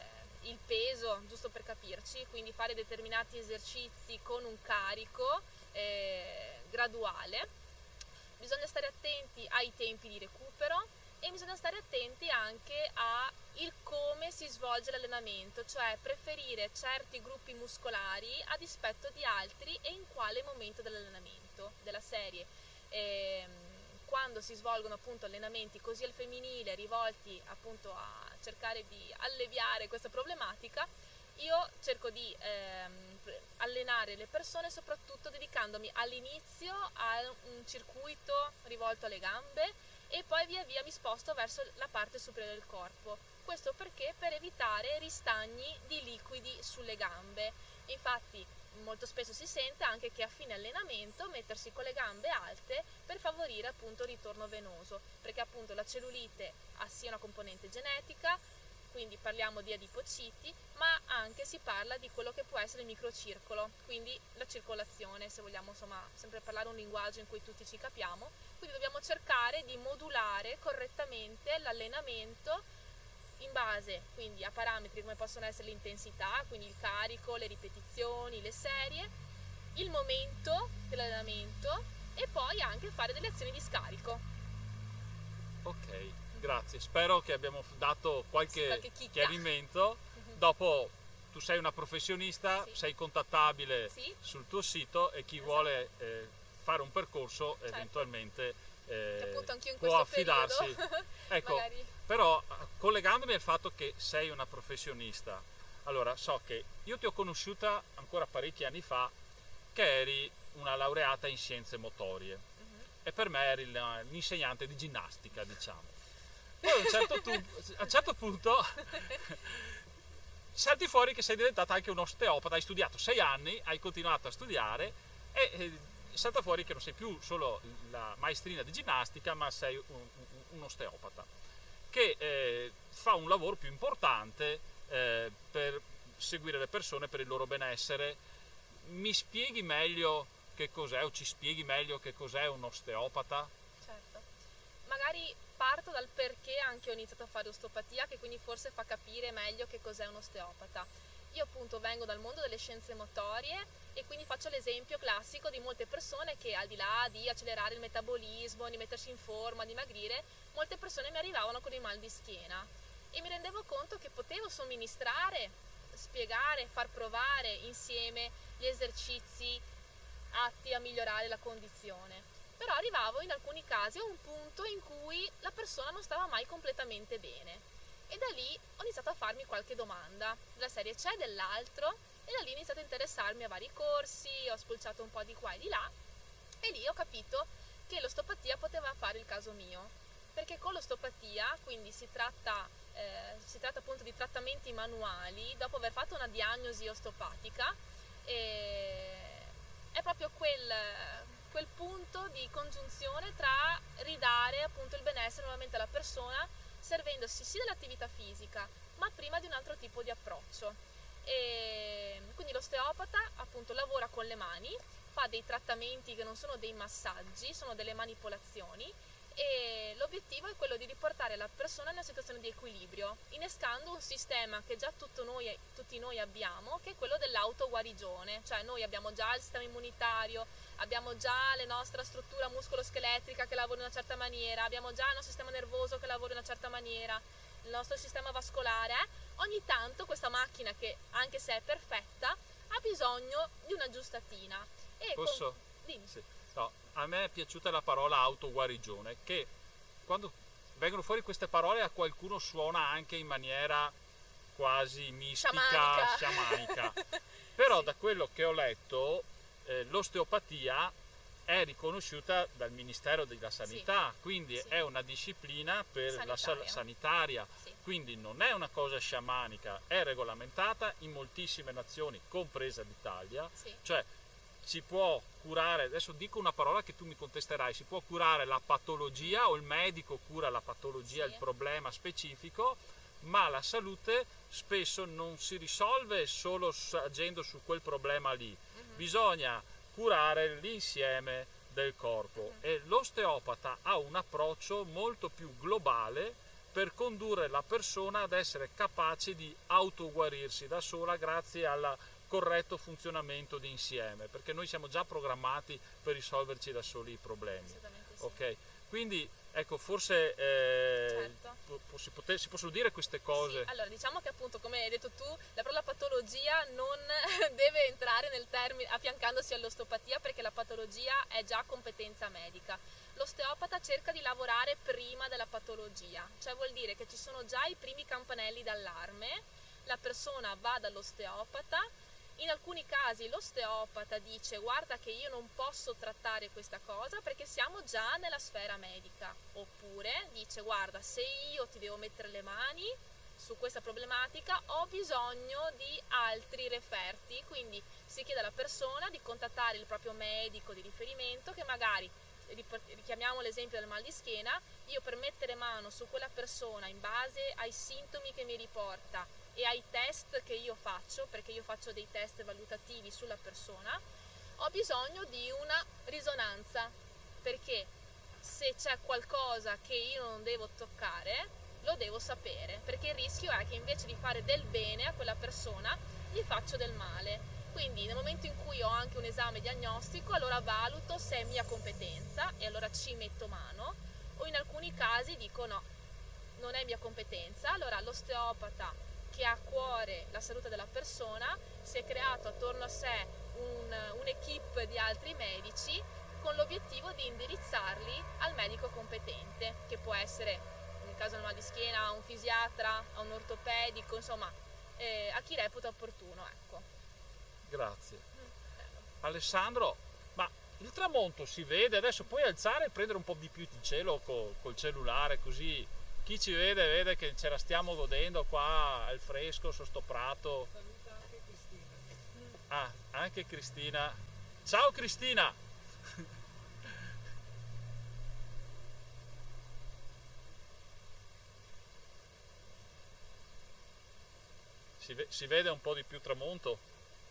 Speaker 3: il peso, giusto per capirci, quindi fare determinati esercizi con un carico graduale. Bisogna stare attenti ai tempi di recupero e bisogna stare attenti anche a il come si svolge l'allenamento, cioè preferire certi gruppi muscolari a dispetto di altri e in quale momento dell'allenamento, della serie. Quando si svolgono appunto allenamenti così al femminile rivolti appunto a cercare di alleviare questa problematica, io cerco di allenare le persone soprattutto dedicandomi all'inizio a un circuito rivolto alle gambe e poi via via mi sposto verso la parte superiore del corpo. Questo perché? Per evitare ristagni di liquidi sulle gambe. Infatti molto spesso si sente anche che a fine allenamento mettersi con le gambe alte per favorire appunto il ritorno venoso, perché appunto la cellulite ha sia una componente genetica, quindi parliamo di adipociti, ma anche si parla di quello che può essere il microcircolo, quindi la circolazione, se vogliamo insomma sempre parlare un linguaggio in cui tutti ci capiamo, quindi dobbiamo cercare di modulare correttamente l'allenamento in base quindi a parametri come possono essere l'intensità, quindi il carico, le ripetizioni, le serie, il momento dell'allenamento e poi anche fare delle azioni di scarico.
Speaker 5: Ok, grazie, spero che abbiamo dato qualche
Speaker 3: chicca.
Speaker 5: chiarimento. Dopo tu sei una professionista,
Speaker 3: Sì.
Speaker 5: sei contattabile
Speaker 3: Sì.
Speaker 5: sul tuo sito e chi vuole fare un percorso
Speaker 3: Certo.
Speaker 5: eventualmente
Speaker 3: Che appunto anch'io in
Speaker 5: può
Speaker 3: questo
Speaker 5: affidarsi.
Speaker 3: periodo
Speaker 5: Ecco,
Speaker 3: magari.
Speaker 5: però collegandomi al fatto che sei una professionista, allora so che io ti ho conosciuta ancora parecchi anni fa che eri una laureata in scienze motorie e per me eri l'insegnante di ginnastica, diciamo. Poi a un certo punto salti fuori che sei diventata anche un osteopata, hai studiato 6 anni, hai continuato a studiare e salta fuori che non sei più solo la maestrina di ginnastica, ma sei un osteopata che fa un lavoro più importante per seguire le persone, per il loro benessere. Mi spieghi meglio che cos'è o ci spieghi meglio che cos'è un osteopata?
Speaker 3: Certo, magari parto dal perché anche ho iniziato a fare osteopatia, che quindi forse fa capire meglio che cos'è un osteopata. Io appunto vengo dal mondo delle scienze motorie e quindi faccio l'esempio classico di molte persone che al di là di accelerare il metabolismo, di mettersi in forma, dimagrire, molte persone mi arrivavano con il mal di schiena e mi rendevo conto che potevo somministrare, spiegare, far provare insieme gli esercizi atti a migliorare la condizione. Però arrivavo in alcuni casi a un punto in cui la persona non stava mai completamente bene e da lì ho iniziato a farmi qualche domanda della serie c'è dell'altro e da lì ho iniziato a interessarmi a vari corsi, ho spulciato un po' di qua e di là e lì ho capito che l'osteopatia poteva fare il caso mio, perché con l'osteopatia quindi si tratta appunto di trattamenti manuali dopo aver fatto una diagnosi osteopatica e è proprio quel punto di congiunzione tra ridare appunto il benessere nuovamente alla persona servendosi sì dell'attività fisica ma prima di un altro tipo di approccio e quindi l'osteopata appunto lavora con le mani, fa dei trattamenti che non sono dei massaggi, sono delle manipolazioni e l'obiettivo è quello di riportare la persona in una situazione di equilibrio innescando un sistema che già tutti noi abbiamo, che è quello dell'autoguarigione, cioè noi abbiamo già il sistema immunitario, abbiamo già la nostra struttura muscoloscheletrica che lavora in una certa maniera, abbiamo già il nostro sistema nervoso che lavora in una certa maniera, il nostro sistema vascolare, ogni tanto questa macchina che anche se è perfetta ha bisogno di un'aggiustatina. E
Speaker 5: Posso?
Speaker 3: Dimmi.
Speaker 5: Sì. No, a me è piaciuta la parola autoguarigione, che quando vengono fuori queste parole a qualcuno suona anche in maniera quasi mistica, sciamanica. Però
Speaker 3: Sì.
Speaker 5: da quello che ho letto l'osteopatia è riconosciuta dal Ministero della Sanità,
Speaker 3: Sì.
Speaker 5: quindi
Speaker 3: Sì.
Speaker 5: è una disciplina per
Speaker 3: Sanitaria.
Speaker 5: la sanitaria,
Speaker 3: Sì.
Speaker 5: quindi non è una cosa sciamanica, è regolamentata in moltissime nazioni, compresa l'Italia,
Speaker 3: Sì.
Speaker 5: cioè si può curare, adesso dico una parola che tu mi contesterai, si può curare la patologia o il medico cura la patologia,
Speaker 3: Sì.
Speaker 5: il problema specifico, ma la salute spesso non si risolve solo agendo su quel problema lì, bisogna curare l'insieme del corpo e l'osteopata ha un approccio molto più globale per condurre la persona ad essere capace di autoguarirsi da sola grazie al corretto funzionamento di insieme, perché noi siamo già programmati per risolverci da soli i problemi.
Speaker 3: Assolutamente sì.
Speaker 5: Ok, quindi ecco, forse
Speaker 3: Certo.
Speaker 5: si possono dire queste cose.
Speaker 3: Sì, allora diciamo che appunto, come hai detto tu, la parola patologia non deve entrare nel termine affiancandosi all'osteopatia, perché la patologia è già competenza medica. L'osteopata cerca di lavorare prima della patologia, cioè vuol dire che ci sono già i primi campanelli d'allarme, la persona va dall'osteopata. In alcuni casi l'osteopata dice: guarda che io non posso trattare questa cosa perché siamo già nella sfera medica, oppure dice: guarda, se io ti devo mettere le mani su questa problematica ho bisogno di altri referti, quindi si chiede alla persona di contattare il proprio medico di riferimento, che magari, richiamiamo l'esempio del mal di schiena, io per mettere mano su quella persona in base ai sintomi che mi riporta e ai test che io faccio, perché io faccio dei test valutativi sulla persona, ho bisogno di una risonanza, perché se c'è qualcosa che io non devo toccare lo devo sapere, perché il rischio è che invece di fare del bene a quella persona gli faccio del male. Quindi nel momento in cui ho anche un esame diagnostico, allora valuto se è mia competenza e allora ci metto mano, o in alcuni casi dico no, non è mia competenza. Allora l'osteopata, che ha a cuore la salute della persona, si è creato attorno a sé un'equipe di altri medici con l'obiettivo di indirizzarli al medico competente, che può essere, nel caso del mal di schiena, a un fisiatra, a un ortopedico, insomma, a chi reputa opportuno, ecco.
Speaker 5: Grazie. Alessandro, ma il tramonto si vede? Adesso puoi alzare e prendere un po' di più di cielo col cellulare, così chi ci vede che ce la stiamo godendo qua al fresco su sto prato.
Speaker 6: Saluta anche Cristina.
Speaker 5: Ah, anche Cristina. Ciao Cristina! Si vede un po' di più tramonto?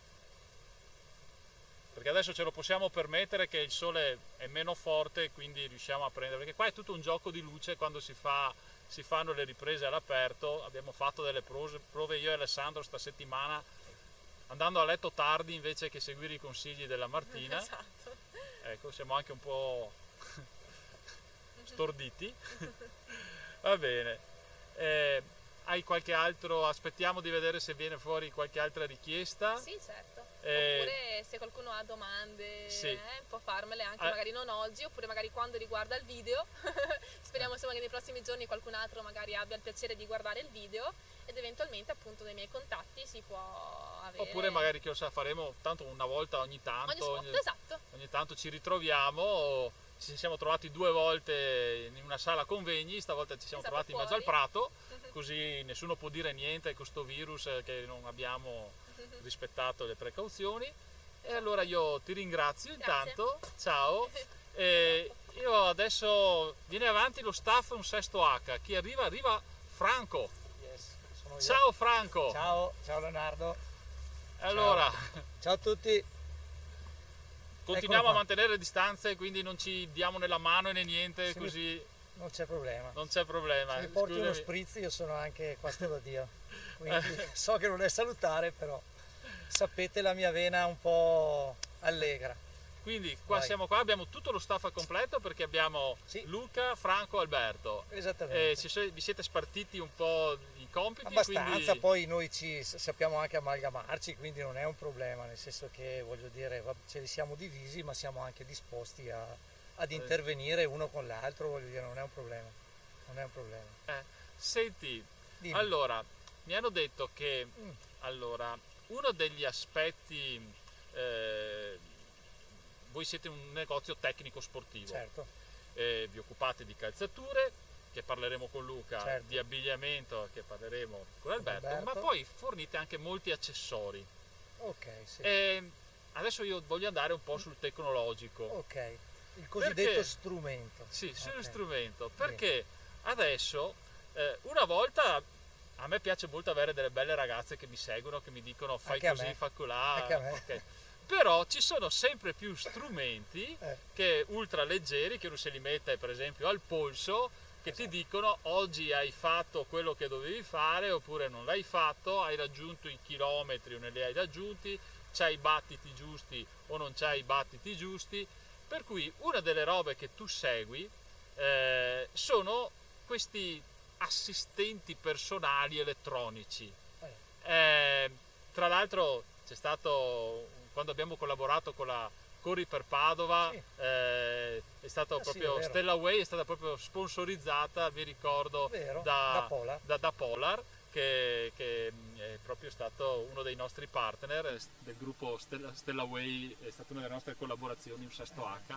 Speaker 5: Perché adesso ce lo possiamo permettere che il sole è meno forte e quindi riusciamo a prendere, perché qua è tutto un gioco di luce quando si fanno le riprese all'aperto. Abbiamo fatto delle prove io e Alessandro sta settimana, andando a letto tardi invece che seguire i consigli della Martina.
Speaker 3: Esatto.
Speaker 5: Ecco, siamo anche un po' storditi. Va bene. Hai qualche altro? Aspettiamo di vedere se viene fuori qualche altra richiesta.
Speaker 3: Sì, certo. Oppure se qualcuno ha domande,
Speaker 5: sì,
Speaker 3: può farmele anche magari non oggi, oppure magari quando riguarda il video. Speriamo insomma che nei prossimi giorni qualcun altro magari abbia il piacere di guardare il video, ed eventualmente appunto nei miei contatti si può avere.
Speaker 5: Oppure magari, che lo sa, faremo tanto una volta ogni tanto.
Speaker 3: Esatto.
Speaker 5: Ogni tanto ci ritroviamo. Ci siamo trovati 2 volte in una sala convegni, stavolta ci siamo trovati
Speaker 3: fuori,
Speaker 5: in mezzo al prato, così nessuno può dire niente con sto virus che non abbiamo rispettato le precauzioni. E allora io ti ringrazio.
Speaker 3: Grazie.
Speaker 5: Intanto, ciao. Io adesso viene avanti lo staff un sesto H. Chi arriva? Arriva Franco.
Speaker 6: Yes, sono io.
Speaker 5: Ciao Franco.
Speaker 6: Ciao Leonardo.
Speaker 5: Allora,
Speaker 6: Ciao a tutti.
Speaker 5: continuiamo a
Speaker 6: qua.
Speaker 5: mantenere le distanze, quindi non ci diamo né la mano né niente,
Speaker 6: Sì,
Speaker 5: così
Speaker 6: Non c'è problema.
Speaker 5: non c'è problema.
Speaker 6: Se mi porti uno
Speaker 5: Scusami.
Speaker 6: spritz, io sono anche questo da Dio. Quindi so che non è salutare, però sapete la mia vena un po' allegra.
Speaker 5: Quindi qua
Speaker 6: Vai.
Speaker 5: siamo qua, abbiamo tutto lo staff a completo, perché abbiamo
Speaker 6: Sì.
Speaker 5: Luca, Franco, Alberto.
Speaker 6: Esattamente.
Speaker 5: Vi siete spartiti un po' i compiti,
Speaker 6: Abbastanza,
Speaker 5: quindi
Speaker 6: poi noi sappiamo anche amalgamarci, quindi non è un problema, nel senso che, voglio dire, ce li siamo divisi, ma siamo anche disposti ad intervenire uno con l'altro, voglio dire, non è un problema. Non è un problema.
Speaker 5: Senti,
Speaker 6: Dimmi.
Speaker 5: allora, mi hanno detto che allora, uno degli aspetti, voi siete un negozio tecnico sportivo,
Speaker 6: Certo,
Speaker 5: vi occupate di calzature, che parleremo con Luca,
Speaker 6: Certo.
Speaker 5: di abbigliamento, che parleremo con Alberto,
Speaker 6: Alberto.
Speaker 5: ma poi fornite anche molti accessori.
Speaker 6: ok, sì.
Speaker 5: Adesso io voglio andare un po' sul tecnologico.
Speaker 6: Ok, il cosiddetto
Speaker 5: Perché?
Speaker 6: strumento.
Speaker 5: Sì, sullo
Speaker 6: Ok.
Speaker 5: strumento, perché adesso, una volta, a me piace molto avere delle belle ragazze che mi seguono, che mi dicono fai
Speaker 6: Anche a
Speaker 5: così,
Speaker 6: me.
Speaker 5: fai colà.
Speaker 6: Anche a me.
Speaker 5: ok. Però ci sono sempre più strumenti
Speaker 6: Eh.
Speaker 5: che ultra leggeri, che uno se li mette per esempio al polso, che ti dicono oggi hai fatto quello che dovevi fare oppure non l'hai fatto, hai raggiunto i chilometri o non li hai raggiunti, c'hai i battiti giusti o non c'hai i battiti giusti. Per cui una delle robe che tu segui sono questi assistenti personali elettronici. Tra l'altro c'è stato, quando abbiamo collaborato con la Corri per Padova,
Speaker 6: Sì.
Speaker 5: è stato
Speaker 6: Sì,
Speaker 5: proprio
Speaker 6: è vero.
Speaker 5: Stella Way è stata proprio sponsorizzata, mi ricordo,
Speaker 6: Vero, da Polar.
Speaker 5: da Polar, che è proprio stato uno dei nostri partner del gruppo Stella Way, è stata una delle nostre collaborazioni, un Sesto H,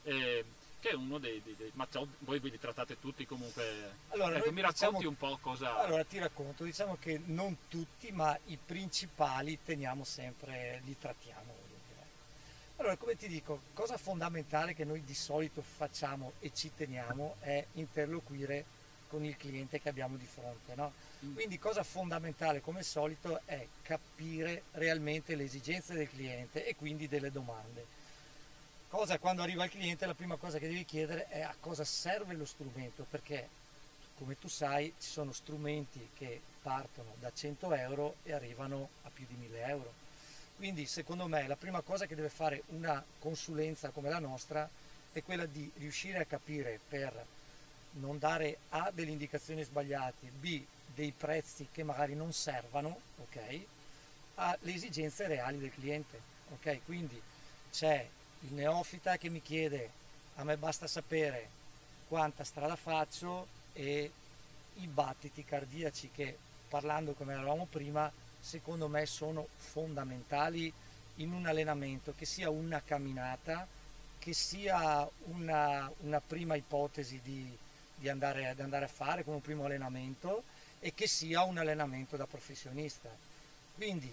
Speaker 5: che è uno ma voi li trattate tutti comunque.
Speaker 6: Allora,
Speaker 5: Ecco,
Speaker 6: noi
Speaker 5: mi racconti
Speaker 6: diciamo-
Speaker 5: un po' cosa.
Speaker 6: Allora ti racconto, diciamo che non tutti, ma i principali teniamo sempre, li trattiamo. Voglio dire. Allora, come ti dico, cosa fondamentale che noi di solito facciamo e ci teniamo è interloquire con il cliente che abbiamo di fronte, no? Quindi cosa fondamentale come al solito è capire realmente le esigenze del cliente e quindi delle domande. Quando arriva il cliente la prima cosa che devi chiedere è a cosa serve lo strumento, perché come tu sai ci sono strumenti che partono da 100 euro e arrivano a più di 1000 euro. Quindi secondo me la prima cosa che deve fare una consulenza come la nostra è quella di riuscire a capire, per non dare A delle indicazioni sbagliate, B dei prezzi che magari non servano, ok? Alle esigenze reali del cliente, ok? Quindi c'è il neofita che mi chiede, a me basta sapere quanta strada faccio e i battiti cardiaci che, parlando come eravamo prima, secondo me sono fondamentali in un allenamento, che sia una camminata, che sia una prima ipotesi di andare a fare come un primo allenamento e che sia un allenamento da professionista. Quindi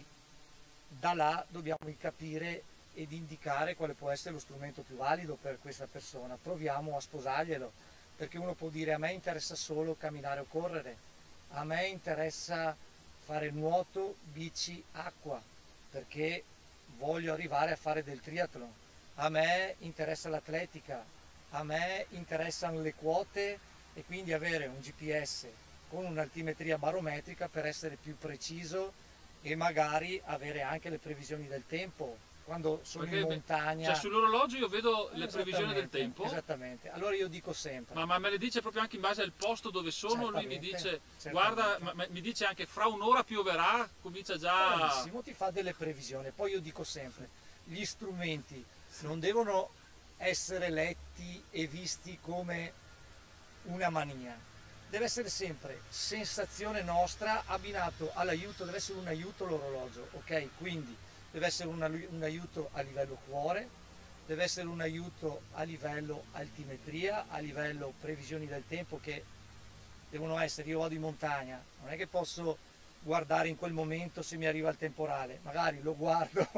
Speaker 6: da là dobbiamo capire ed indicare quale può essere lo strumento più valido per questa persona. Proviamo a sposarglielo, perché uno può dire: a me interessa solo camminare o correre, a me interessa fare nuoto, bici, acqua, perché voglio arrivare a fare del triathlon, a me interessa l'atletica, a me interessano le quote e quindi avere un GPS con un'altimetria barometrica per essere più preciso e magari avere anche le previsioni del tempo quando sono in montagna.
Speaker 2: Cioè sull'orologio io vedo le previsioni del tempo.
Speaker 6: Esattamente, allora io dico sempre.
Speaker 2: Ma me le dice proprio anche in base al posto dove sono, lui mi dice,
Speaker 6: certamente.
Speaker 2: guarda, mi dice anche fra un'ora pioverà, comincia già.
Speaker 6: Bravissimo, ti fa delle previsioni. Poi io dico sempre, gli strumenti non devono essere letti e visti come una mania. Deve essere sempre sensazione nostra abbinato all'aiuto, deve essere un aiuto l'orologio, ok? Quindi deve essere un aiuto a livello cuore, deve essere un aiuto a livello altimetria, a livello previsioni del tempo, che devono essere, io vado in montagna, non è che posso guardare in quel momento se mi arriva il temporale, magari lo guardo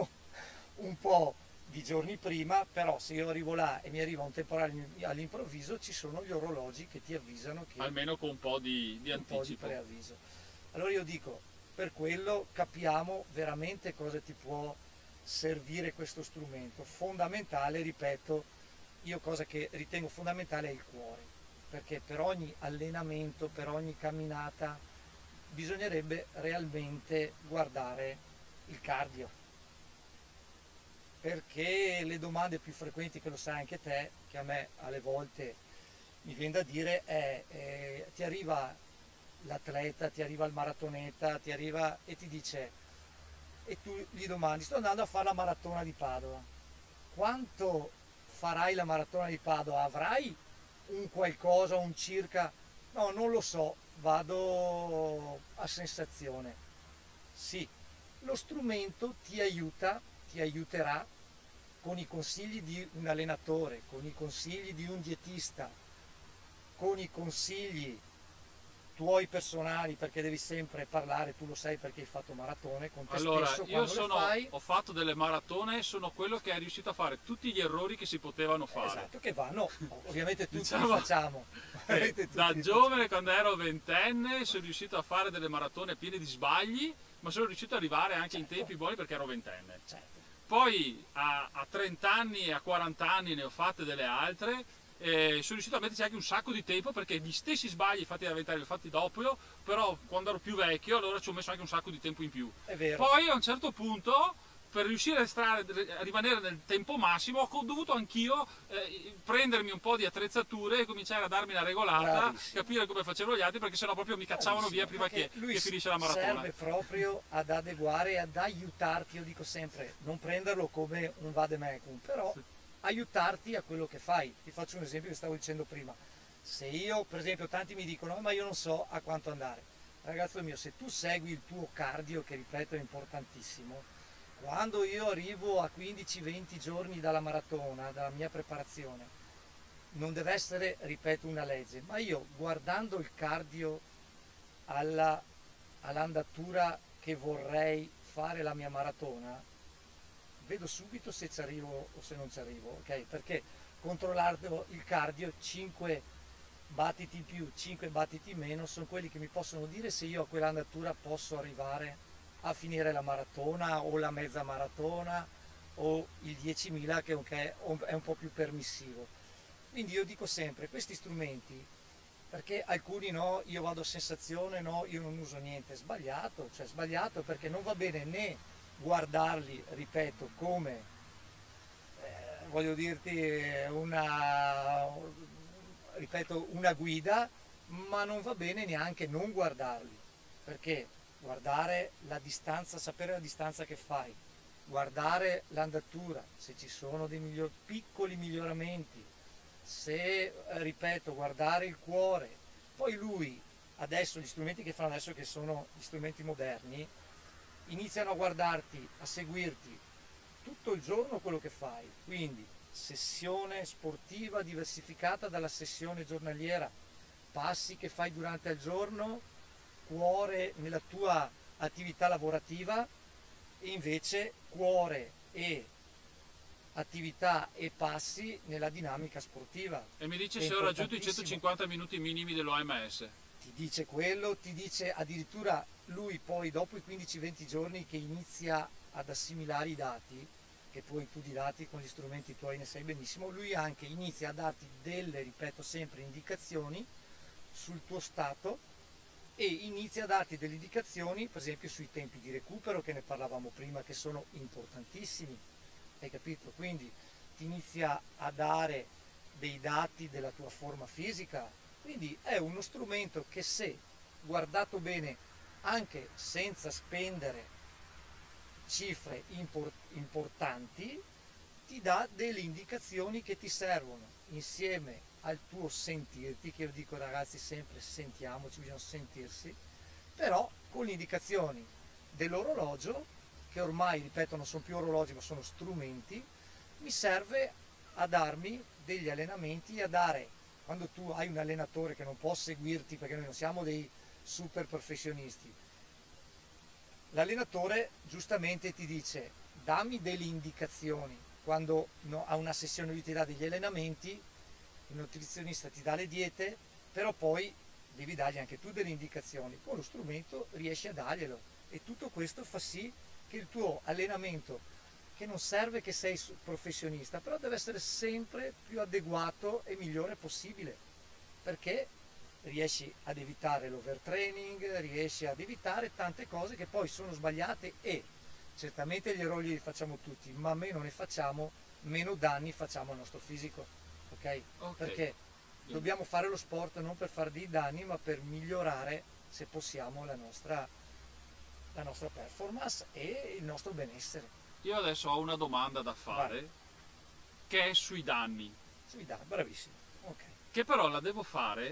Speaker 6: un po' di giorni prima, però se io arrivo là e mi arriva un temporale all'improvviso ci sono gli orologi che ti avvisano che
Speaker 2: almeno con un po' di
Speaker 6: un po' di
Speaker 2: anticipo.
Speaker 6: preavviso. Allora io dico, per quello capiamo veramente cosa ti può servire questo strumento. Fondamentale, ripeto, io cosa che ritengo fondamentale è il cuore, perché per ogni allenamento, per ogni camminata bisognerebbe realmente guardare il cardio, perché le domande più frequenti, che lo sai anche te, che a me alle volte mi viene da dire, è ti arriva l'atleta, ti arriva il maratoneta, ti arriva e ti dice, e tu gli domandi: sto andando a fare la maratona di Padova, quanto farai la maratona di Padova? Avrai un qualcosa, un circa? No, non lo so, vado a sensazione. Sì, lo strumento ti aiuterà con i consigli di un allenatore, con i consigli di un dietista, con i consigli tuoi personali, perché devi sempre parlare, tu lo sai perché hai fatto maratone con te
Speaker 2: Allora,
Speaker 6: stesso.
Speaker 2: io
Speaker 6: Quando le fai,
Speaker 2: ho fatto delle maratone, sono quello che è riuscito a fare tutti gli errori che si potevano fare.
Speaker 6: esatto, che vanno, ovviamente tutti
Speaker 2: Diciamo,
Speaker 6: li facciamo. Ovviamente tutti
Speaker 2: Da
Speaker 6: li
Speaker 2: giovane, quando ero ventenne, sono riuscito a fare delle maratone piene di sbagli, ma sono riuscito ad arrivare anche in tempi buoni perché ero ventenne.
Speaker 6: facciamo. Certo.
Speaker 2: Poi a 30 anni e a 40 anni ne ho fatte delle altre
Speaker 5: sono riuscito a metterci anche un sacco di tempo, perché gli stessi sbagli fatti da 20 anni li ho fatti dopo, però quando ero più vecchio allora ci ho messo anche un sacco di tempo in più.
Speaker 6: È vero.
Speaker 5: Poi a un certo punto, per riuscire a rimanere nel tempo massimo, ho dovuto anch'io prendermi un po' di attrezzature e cominciare a darmi una regolata,
Speaker 6: Bravissimo.
Speaker 5: capire come facevano gli altri, perché sennò proprio mi cacciavano via prima che finisce la maratona.
Speaker 6: Serve proprio ad adeguare e ad aiutarti, io dico sempre, non prenderlo come un vademecum, però aiutarti a quello che fai. Ti faccio un esempio che stavo dicendo prima. Se io, per esempio, tanti mi dicono, ma io non so a quanto andare. Ragazzo mio, se tu segui il tuo cardio, che ripeto è importantissimo, quando io arrivo a 15-20 giorni dalla maratona, dalla mia preparazione, non deve essere, ripeto, una legge, ma io guardando il cardio all'andatura che vorrei fare la mia maratona, vedo subito se ci arrivo o se non ci arrivo, ok? Perché controllando il cardio, 5 battiti in più, 5 battiti in meno, sono quelli che mi possono dire se io a quell'andatura posso arrivare a finire la maratona o la mezza maratona o il 10.000 che è un po' più permissivo. Quindi io dico sempre, questi strumenti, perché alcuni no, io vado a sensazione, no, io non uso niente, sbagliato, cioè sbagliato perché non va bene né guardarli, ripeto, come, voglio dirti, una guida, ma non va bene neanche non guardarli, perché guardare la distanza, sapere la distanza che fai, guardare l'andatura, se ci sono dei piccoli miglioramenti, se, ripeto, guardare il cuore. Poi lui, adesso, gli strumenti che fanno adesso, che sono gli strumenti moderni, iniziano a guardarti, a seguirti tutto il giorno quello che fai, quindi sessione sportiva diversificata dalla sessione giornaliera, passi che fai durante il giorno, cuore nella tua attività lavorativa, e invece cuore e attività e passi nella dinamica sportiva.
Speaker 5: E mi dice se ho raggiunto i 150 minuti minimi dell'OMS.
Speaker 6: Ti dice quello, ti dice addirittura lui poi dopo i 15-20 giorni che inizia ad assimilare i dati, che poi tu di dati con gli strumenti tuoi ne sai benissimo, lui anche inizia a darti delle, ripeto sempre, indicazioni sul tuo stato, e inizia a darti delle indicazioni, per esempio sui tempi di recupero, che ne parlavamo prima, che sono importantissimi, hai capito? Quindi ti inizia a dare dei dati della tua forma fisica, quindi è uno strumento che, se guardato bene, anche senza spendere cifre importanti, ti dà delle indicazioni che ti servono, insieme al tuo sentirti, che io dico ragazzi sempre, sentiamoci, bisogna sentirsi, però con le indicazioni dell'orologio, che ormai, ripeto, non sono più orologi ma sono strumenti, mi serve a darmi degli allenamenti, a dare, quando tu hai un allenatore che non può seguirti, perché noi non siamo dei super professionisti, l'allenatore giustamente ti dice dammi delle indicazioni, quando a una sessione lui ti dà degli allenamenti, il nutrizionista ti dà le diete, però poi devi dargli anche tu delle indicazioni, con lo strumento riesci a darglielo, e tutto questo fa sì che il tuo allenamento, che non serve che sei professionista, però deve essere sempre più adeguato e migliore possibile, perché riesci ad evitare l'overtraining, riesci ad evitare tante cose che poi sono sbagliate, e certamente gli errori li facciamo tutti, ma meno ne facciamo, meno danni facciamo al nostro fisico. Okay? Perché dobbiamo fare lo sport non per fare dei danni, ma per migliorare, se possiamo, la nostra performance e il nostro benessere.
Speaker 5: Io adesso ho una domanda da fare. Vai. Che è sui danni.
Speaker 6: Sui danni, bravissimo. Okay.
Speaker 5: Che però la devo fare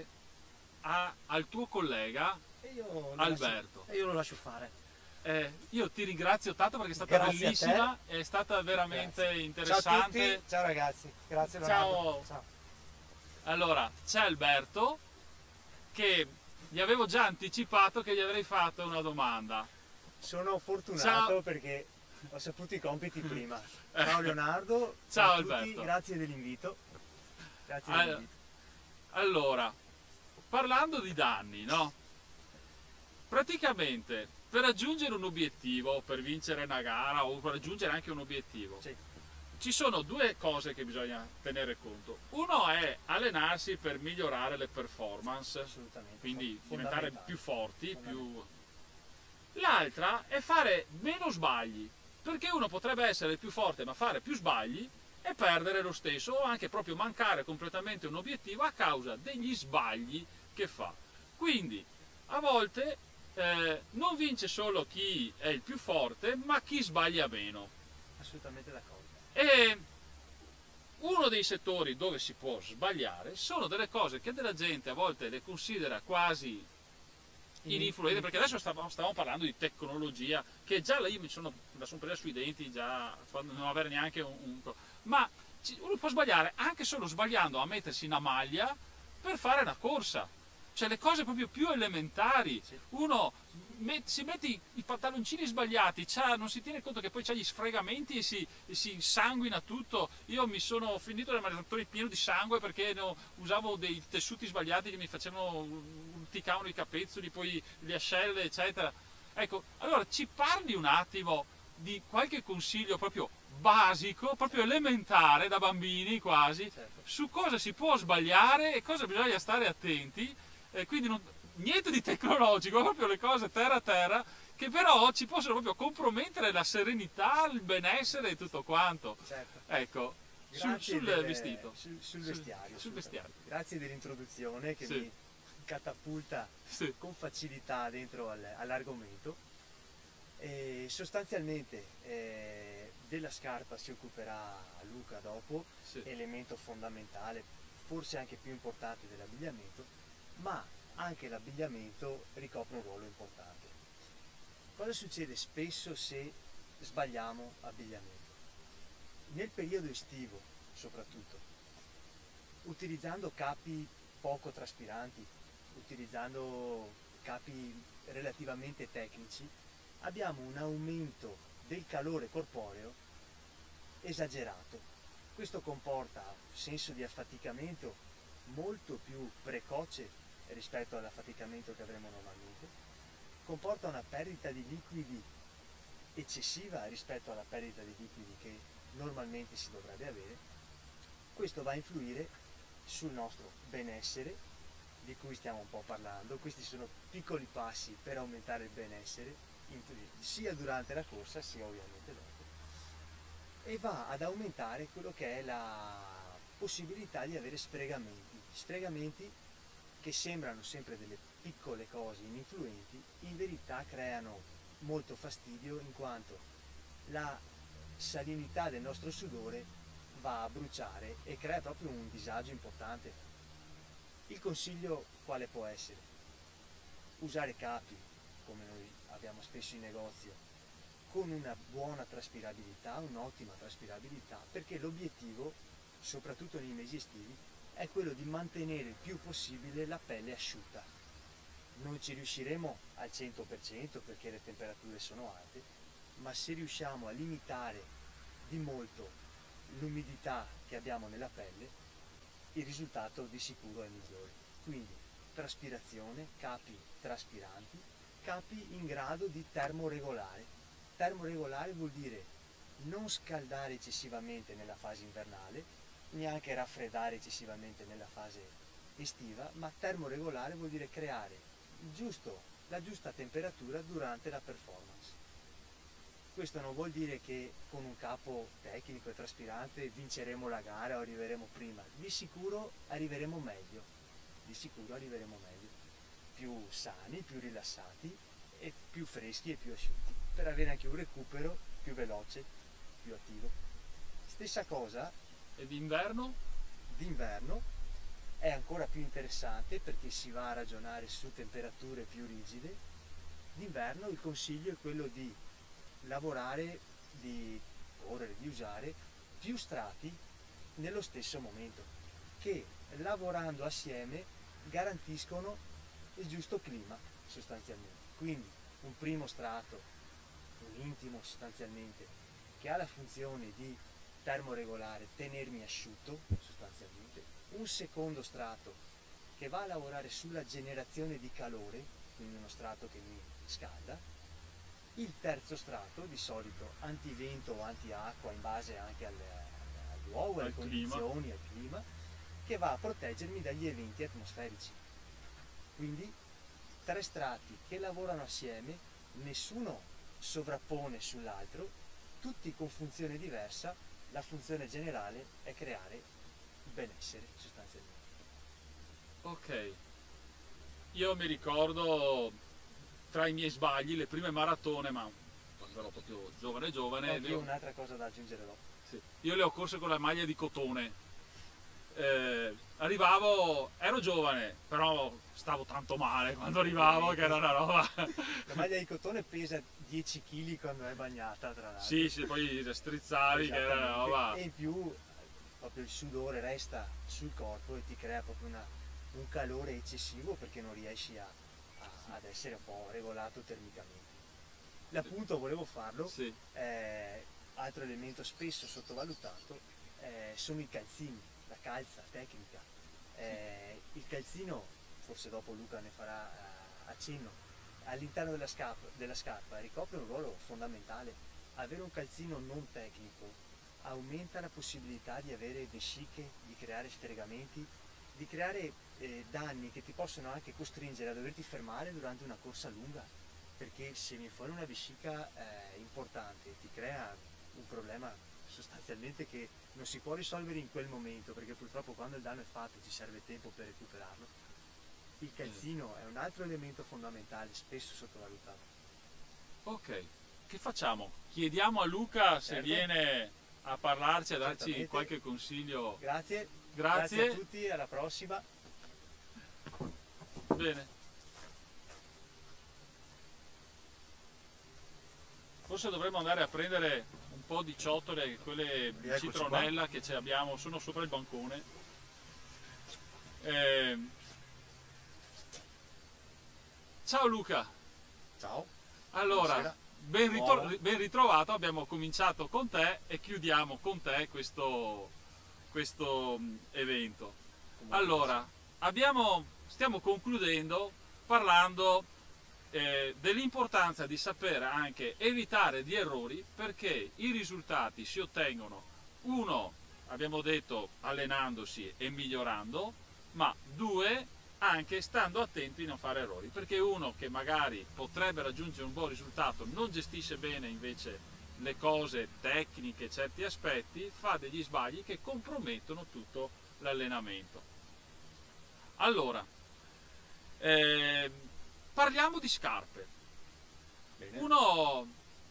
Speaker 5: al tuo collega Alberto.
Speaker 6: E io lo lascio fare.
Speaker 5: Io ti ringrazio tanto perché è stata bellissima, è stata veramente interessante.
Speaker 6: Ciao a tutti, ciao ragazzi, grazie Leonardo. Ciao.
Speaker 5: Allora, c'è Alberto, che gli avevo già anticipato che gli avrei fatto una domanda.
Speaker 7: Sono fortunato perché ho saputo i compiti prima. Ciao Leonardo,
Speaker 5: ciao
Speaker 7: a tutti,
Speaker 5: Alberto.
Speaker 7: Grazie dell'invito.
Speaker 5: Allora, parlando di danni, no? Praticamente, per raggiungere un obiettivo, per vincere una gara o per raggiungere anche un obiettivo,
Speaker 7: sì,
Speaker 5: ci sono due cose che bisogna tenere conto. Uno è allenarsi per migliorare le performance,
Speaker 7: Assolutamente.
Speaker 5: quindi diventare
Speaker 7: Fondamentale.
Speaker 5: più forti, più...
Speaker 7: Fondamentale.
Speaker 5: L'altra è fare meno sbagli, perché uno potrebbe essere più forte ma fare più sbagli e perdere lo stesso, o anche proprio mancare completamente un obiettivo a causa degli sbagli che fa. Quindi a volte non vince solo chi è il più forte, ma chi sbaglia meno.
Speaker 7: Assolutamente d'accordo.
Speaker 5: E uno dei settori dove si può sbagliare sono delle cose che della gente a volte le considera quasi ininfluenti, perché adesso stavamo parlando di tecnologia, che già io la sono presa sui denti, già non avere neanche ma uno può sbagliare anche solo sbagliando a mettersi una maglia per fare una corsa, cioè le cose proprio più elementari.
Speaker 7: Sì.
Speaker 5: Uno si mette i pantaloncini sbagliati, non si tiene conto che poi c'ha gli sfregamenti e si insanguina tutto. Io mi sono finito nel maratone pieno di sangue perché usavo dei tessuti sbagliati che mi facevano, urticavano i capezzoli, poi le ascelle, eccetera. Ecco, allora ci parli un attimo di qualche consiglio proprio basico, proprio elementare, da bambini quasi,
Speaker 7: Certo.
Speaker 5: su cosa si può sbagliare e cosa bisogna stare attenti. Quindi niente di tecnologico, proprio le cose terra a terra, che però ci possono proprio compromettere la serenità, il benessere e tutto quanto.
Speaker 7: Certo.
Speaker 5: Ecco, sul vestito.
Speaker 7: Sul vestiario.
Speaker 5: Sul vestiario.
Speaker 7: Grazie dell'introduzione che
Speaker 5: Sì.
Speaker 7: mi catapulta
Speaker 5: Sì.
Speaker 7: con facilità dentro all'argomento. E sostanzialmente della scarpa si occuperà Luca dopo,
Speaker 5: Sì.
Speaker 7: elemento fondamentale, forse anche più importante dell'abbigliamento, ma anche l'abbigliamento ricopre un ruolo importante. Cosa succede spesso se sbagliamo abbigliamento? Nel periodo estivo soprattutto, utilizzando capi poco traspiranti, utilizzando capi relativamente tecnici, abbiamo un aumento del calore corporeo esagerato. Questo comporta un senso di affaticamento molto più precoce rispetto all'affaticamento che avremo normalmente, comporta una perdita di liquidi eccessiva rispetto alla perdita di liquidi che normalmente si dovrebbe avere. Questo va a influire sul nostro benessere, di cui stiamo un po' parlando. Questi sono piccoli passi per aumentare il benessere, sia durante la corsa sia ovviamente dopo, e va ad aumentare quello che è la possibilità di avere sfregamenti che sembrano sempre delle piccole cose ininfluenti, in verità creano molto fastidio, in quanto la salinità del nostro sudore va a bruciare e crea proprio un disagio importante. Il consiglio quale può essere? Usare capi, come noi abbiamo spesso in negozio, con una buona traspirabilità, un'ottima traspirabilità, perché l'obiettivo, soprattutto nei mesi estivi, è quello di mantenere il più possibile la pelle asciutta. Non ci riusciremo al 100% perché le temperature sono alte, ma se riusciamo a limitare di molto l'umidità che abbiamo nella pelle, il risultato di sicuro è migliore. Quindi traspirazione, capi traspiranti, capi in grado di termoregolare. Termoregolare vuol dire non scaldare eccessivamente nella fase invernale, neanche raffreddare eccessivamente nella fase estiva, ma termoregolare vuol dire creare la giusta temperatura durante la performance. Questo non vuol dire che con un capo tecnico e traspirante vinceremo la gara o arriveremo prima, di sicuro arriveremo meglio, più sani, più rilassati e più freschi e più asciutti, per avere anche un recupero più veloce, più attivo. Stessa cosa.
Speaker 5: E d'inverno?
Speaker 7: D'inverno è ancora più interessante perché si va a ragionare su temperature più rigide. D'inverno il consiglio è quello di lavorare, di correre, di usare più strati nello stesso momento, che lavorando assieme garantiscono il giusto clima sostanzialmente. Quindi un primo strato, un intimo sostanzialmente, che ha la funzione di termoregolare, tenermi asciutto sostanzialmente, un secondo strato che va a lavorare sulla generazione di calore, quindi uno strato che mi scalda, il terzo strato, di solito antivento o antiacqua in base anche luogo, alle
Speaker 2: Al clima.
Speaker 7: condizioni, al clima, che va a proteggermi dagli eventi atmosferici. Quindi 3 strati che lavorano assieme, nessuno sovrappone sull'altro, tutti con funzione diversa, la funzione generale è creare benessere sostanzialmente.
Speaker 2: Ok, io mi ricordo tra i miei sbagli le prime maratone, ma quando ero proprio giovane,
Speaker 7: Anche io un'altra cosa da aggiungere dopo.
Speaker 2: sì, io le ho corse con la maglia di cotone. Ero giovane, però stavo tanto male quando arrivavo che era una roba.
Speaker 7: La maglia di cotone pesa 10 kg quando è bagnata, tra l'altro.
Speaker 2: Sì, sì, poi strizzavi che era una roba.
Speaker 7: E in più proprio il sudore resta sul corpo e ti crea proprio un calore eccessivo perché non riesci ad essere un po' regolato termicamente. L'appunto volevo farlo,
Speaker 2: Sì.
Speaker 7: altro elemento spesso sottovalutato sono i calzini, la calza tecnica. Il calzino, forse dopo Luca ne farà accenno, all'interno della scarpa ricopre un ruolo fondamentale. Avere un calzino non tecnico aumenta la possibilità di avere vesciche, di creare stregamenti, di creare danni che ti possono anche costringere a doverti fermare durante una corsa lunga, perché se viene fuori una vescica importante ti crea un problema sostanzialmente che non si può risolvere in quel momento, perché purtroppo quando il danno è fatto ci serve tempo per recuperarlo. Il calzino è un altro elemento fondamentale, spesso sottovalutato.
Speaker 2: Ok, che facciamo? Chiediamo a Luca se
Speaker 7: Certo.
Speaker 2: viene a parlarci, a darci
Speaker 7: Certamente.
Speaker 2: qualche consiglio.
Speaker 7: Grazie.
Speaker 2: Grazie.
Speaker 7: A tutti, alla prossima.
Speaker 2: Bene. Forse dovremmo andare a prendere un po' di ciotole, quelle di
Speaker 1: Eccoci
Speaker 2: citronella che ce abbiamo, sono sopra il bancone. Ciao Luca,
Speaker 1: Ciao.
Speaker 2: allora
Speaker 1: Buonasera.
Speaker 2: ben ritrovato, abbiamo cominciato con te e chiudiamo con te questo evento. Allora, stiamo concludendo parlando dell'importanza di sapere anche evitare gli errori, perché i risultati si ottengono, uno, abbiamo detto, allenandosi e migliorando, ma due, anche stando attenti a non fare errori, perché uno che magari potrebbe raggiungere un buon risultato non gestisce bene invece le cose tecniche, certi aspetti, fa degli sbagli che compromettono tutto l'allenamento. Allora, parliamo di scarpe.
Speaker 1: Bene.
Speaker 2: Uno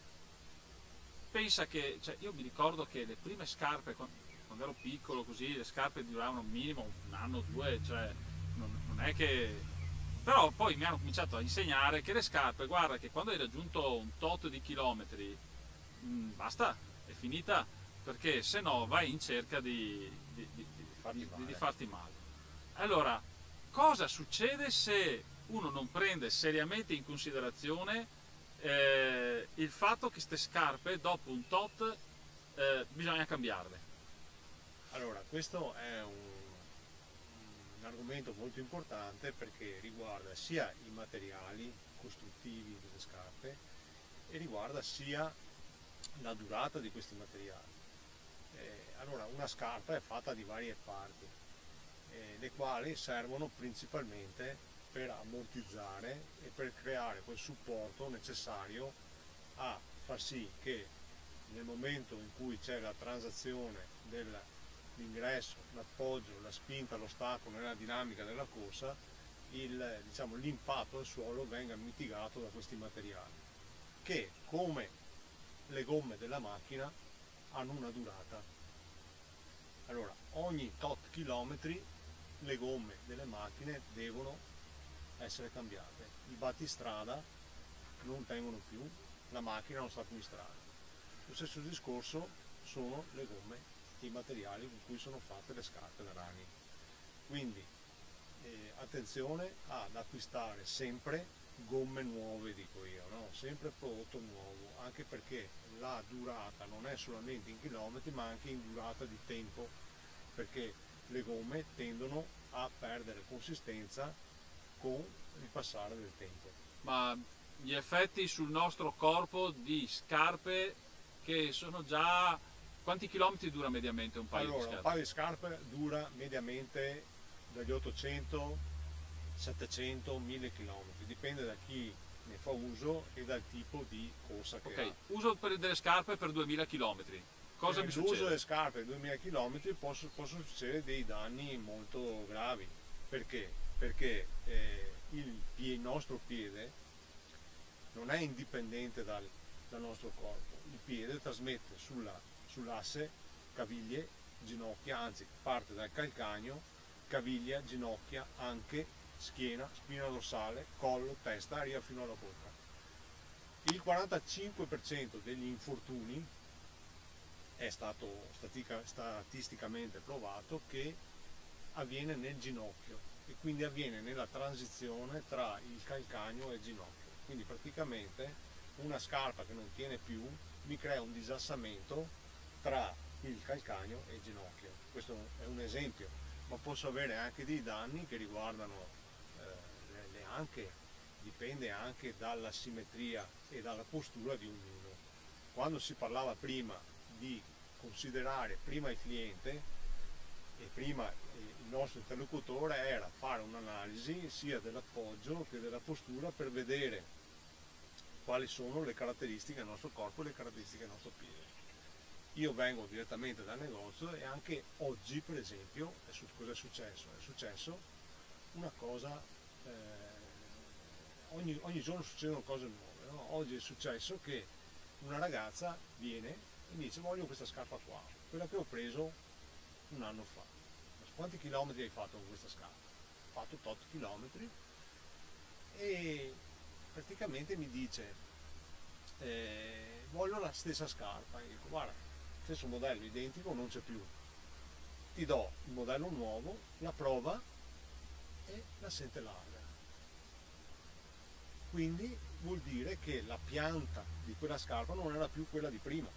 Speaker 2: pensa che, cioè io mi ricordo che le prime scarpe, quando ero piccolo così, le scarpe duravano minimo un anno o due, cioè non è che... Però poi mi hanno cominciato a insegnare che le scarpe, guarda che quando hai raggiunto un tot di chilometri, basta, è finita, perché se no vai in cerca di farti male. Allora, cosa succede se uno non prende seriamente in considerazione il fatto che queste scarpe dopo un tot bisogna cambiarle?
Speaker 1: Allora, questo è un argomento molto importante perché riguarda sia i materiali costruttivi delle scarpe e riguarda sia la durata di questi materiali. Allora, una scarpa è fatta di varie parti, le quali servono principalmente per ammortizzare e per creare quel supporto necessario a far sì che nel momento in cui c'è la transazione dell'ingresso, l'appoggio, la spinta, l'ostacolo nella dinamica della corsa, l'impatto al suolo venga mitigato da questi materiali che, come le gomme della macchina, hanno una durata. Allora, ogni tot chilometri le gomme delle macchine devono essere cambiate, i battistrada non tengono più, la macchina non sta più in strada. Lo stesso discorso sono le gomme, i materiali con cui sono fatte le scarpe da running. Quindi attenzione ad acquistare sempre gomme nuove, dico io, no? Sempre prodotto nuovo, anche perché la durata non è solamente in chilometri ma anche in durata di tempo, perché le gomme tendono a perdere consistenza con il passare del tempo.
Speaker 2: Ma gli effetti sul nostro corpo di scarpe che sono già
Speaker 5: Quanti chilometri dura mediamente un paio di
Speaker 1: Allora, un
Speaker 5: scarpe?
Speaker 1: paio di scarpe dura mediamente dagli 800, 700, 1000 km, dipende da chi ne fa uso e dal tipo di corsa che
Speaker 5: Ok,
Speaker 1: ha.
Speaker 5: uso delle scarpe per 2000 km. Cosa mi
Speaker 1: L'uso
Speaker 5: succede?
Speaker 1: delle scarpe 2000 km possono succedere dei danni molto gravi. Perché? Perché il nostro piede non è indipendente dal nostro corpo. Il piede trasmette sull'asse caviglie, ginocchia, anzi parte dal calcagno, caviglia, ginocchia, anche schiena, spina dorsale, collo, testa, arriva fino alla bocca. Il 45% degli infortuni è stato statisticamente provato che avviene nel ginocchio e quindi avviene nella transizione tra il calcagno e il ginocchio. Quindi praticamente una scarpa che non tiene più mi crea un disassamento tra il calcagno e il ginocchio. Questo è un esempio, ma posso avere anche dei danni che riguardano le anche, dipende anche dalla simmetria e dalla postura di ognuno. Quando si parlava prima di considerare prima il cliente e prima il nostro interlocutore, era fare un'analisi sia dell'appoggio che della postura per vedere quali sono le caratteristiche del nostro corpo e le caratteristiche del nostro piede. Io vengo direttamente dal negozio e anche oggi, per esempio, cosa è successo? È successo una cosa, ogni giorno succedono cose nuove, no? Oggi è successo che una ragazza viene e mi dice: voglio questa scarpa qua, quella che ho preso un anno fa. Quanti chilometri hai fatto con questa scarpa? Ho fatto 8 chilometri e praticamente mi dice: voglio la stessa scarpa. Io dico: guarda, stesso modello identico non c'è più, ti do il modello nuovo, la prova e la sente larga. Quindi vuol dire che la pianta di quella scarpa non era più quella di prima.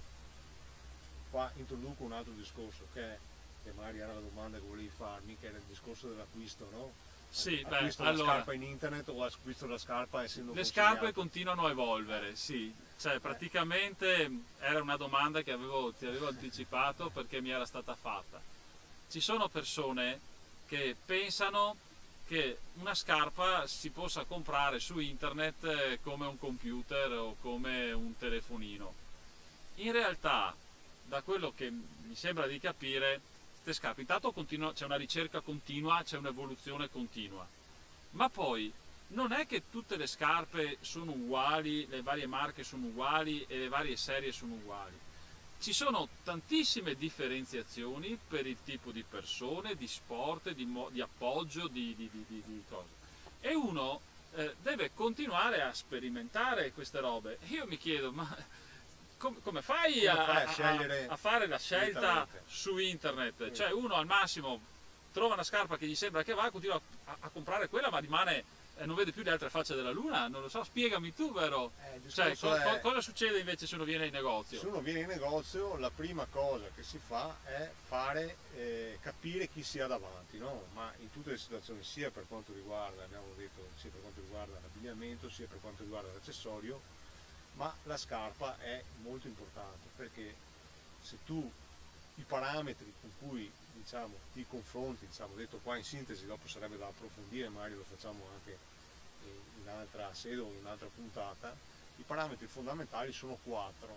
Speaker 1: Qua introduco un altro discorso che magari era la domanda che volevi farmi, che era il discorso dell'acquisto, no?
Speaker 5: Sì,
Speaker 1: Acquisto la scarpa in internet o acquisto la scarpa essendo
Speaker 5: le
Speaker 1: consigliato?
Speaker 5: scarpe continuano a evolvere, sì. Cioè, praticamente era una domanda che ti avevo anticipato perché mi era stata fatta. Ci sono persone che pensano che una scarpa si possa comprare su internet come un computer o come un telefonino. In realtà, da quello che mi sembra di capire, queste scarpe intanto c'è una ricerca continua, c'è un'evoluzione continua, ma poi non è che tutte le scarpe sono uguali, le varie marche sono uguali e le varie serie sono uguali. Ci sono tantissime differenziazioni per il tipo di persone, di sport, di appoggio, di cose. E uno deve continuare a sperimentare queste robe. Io mi chiedo, ma come fai a fare la scelta su internet? Cioè uno al massimo trova una scarpa che gli sembra che va, continua a comprare quella, ma rimane... non vede più le altre facce della luna, non lo so, spiegami tu, vero? Cioè, cosa succede invece se uno viene in negozio?
Speaker 1: Se uno viene in negozio, la prima cosa che si fa è fare capire chi si ha davanti, no? Ma in tutte le situazioni, sia per quanto riguarda, abbiamo detto, sia per quanto riguarda l'abbigliamento, sia per quanto riguarda l'accessorio, ma la scarpa è molto importante, perché se tu i parametri con cui ti confronti, detto qua in sintesi, dopo sarebbe da approfondire, magari lo facciamo anche in un'altra sede o in un'altra puntata. I parametri fondamentali sono 4.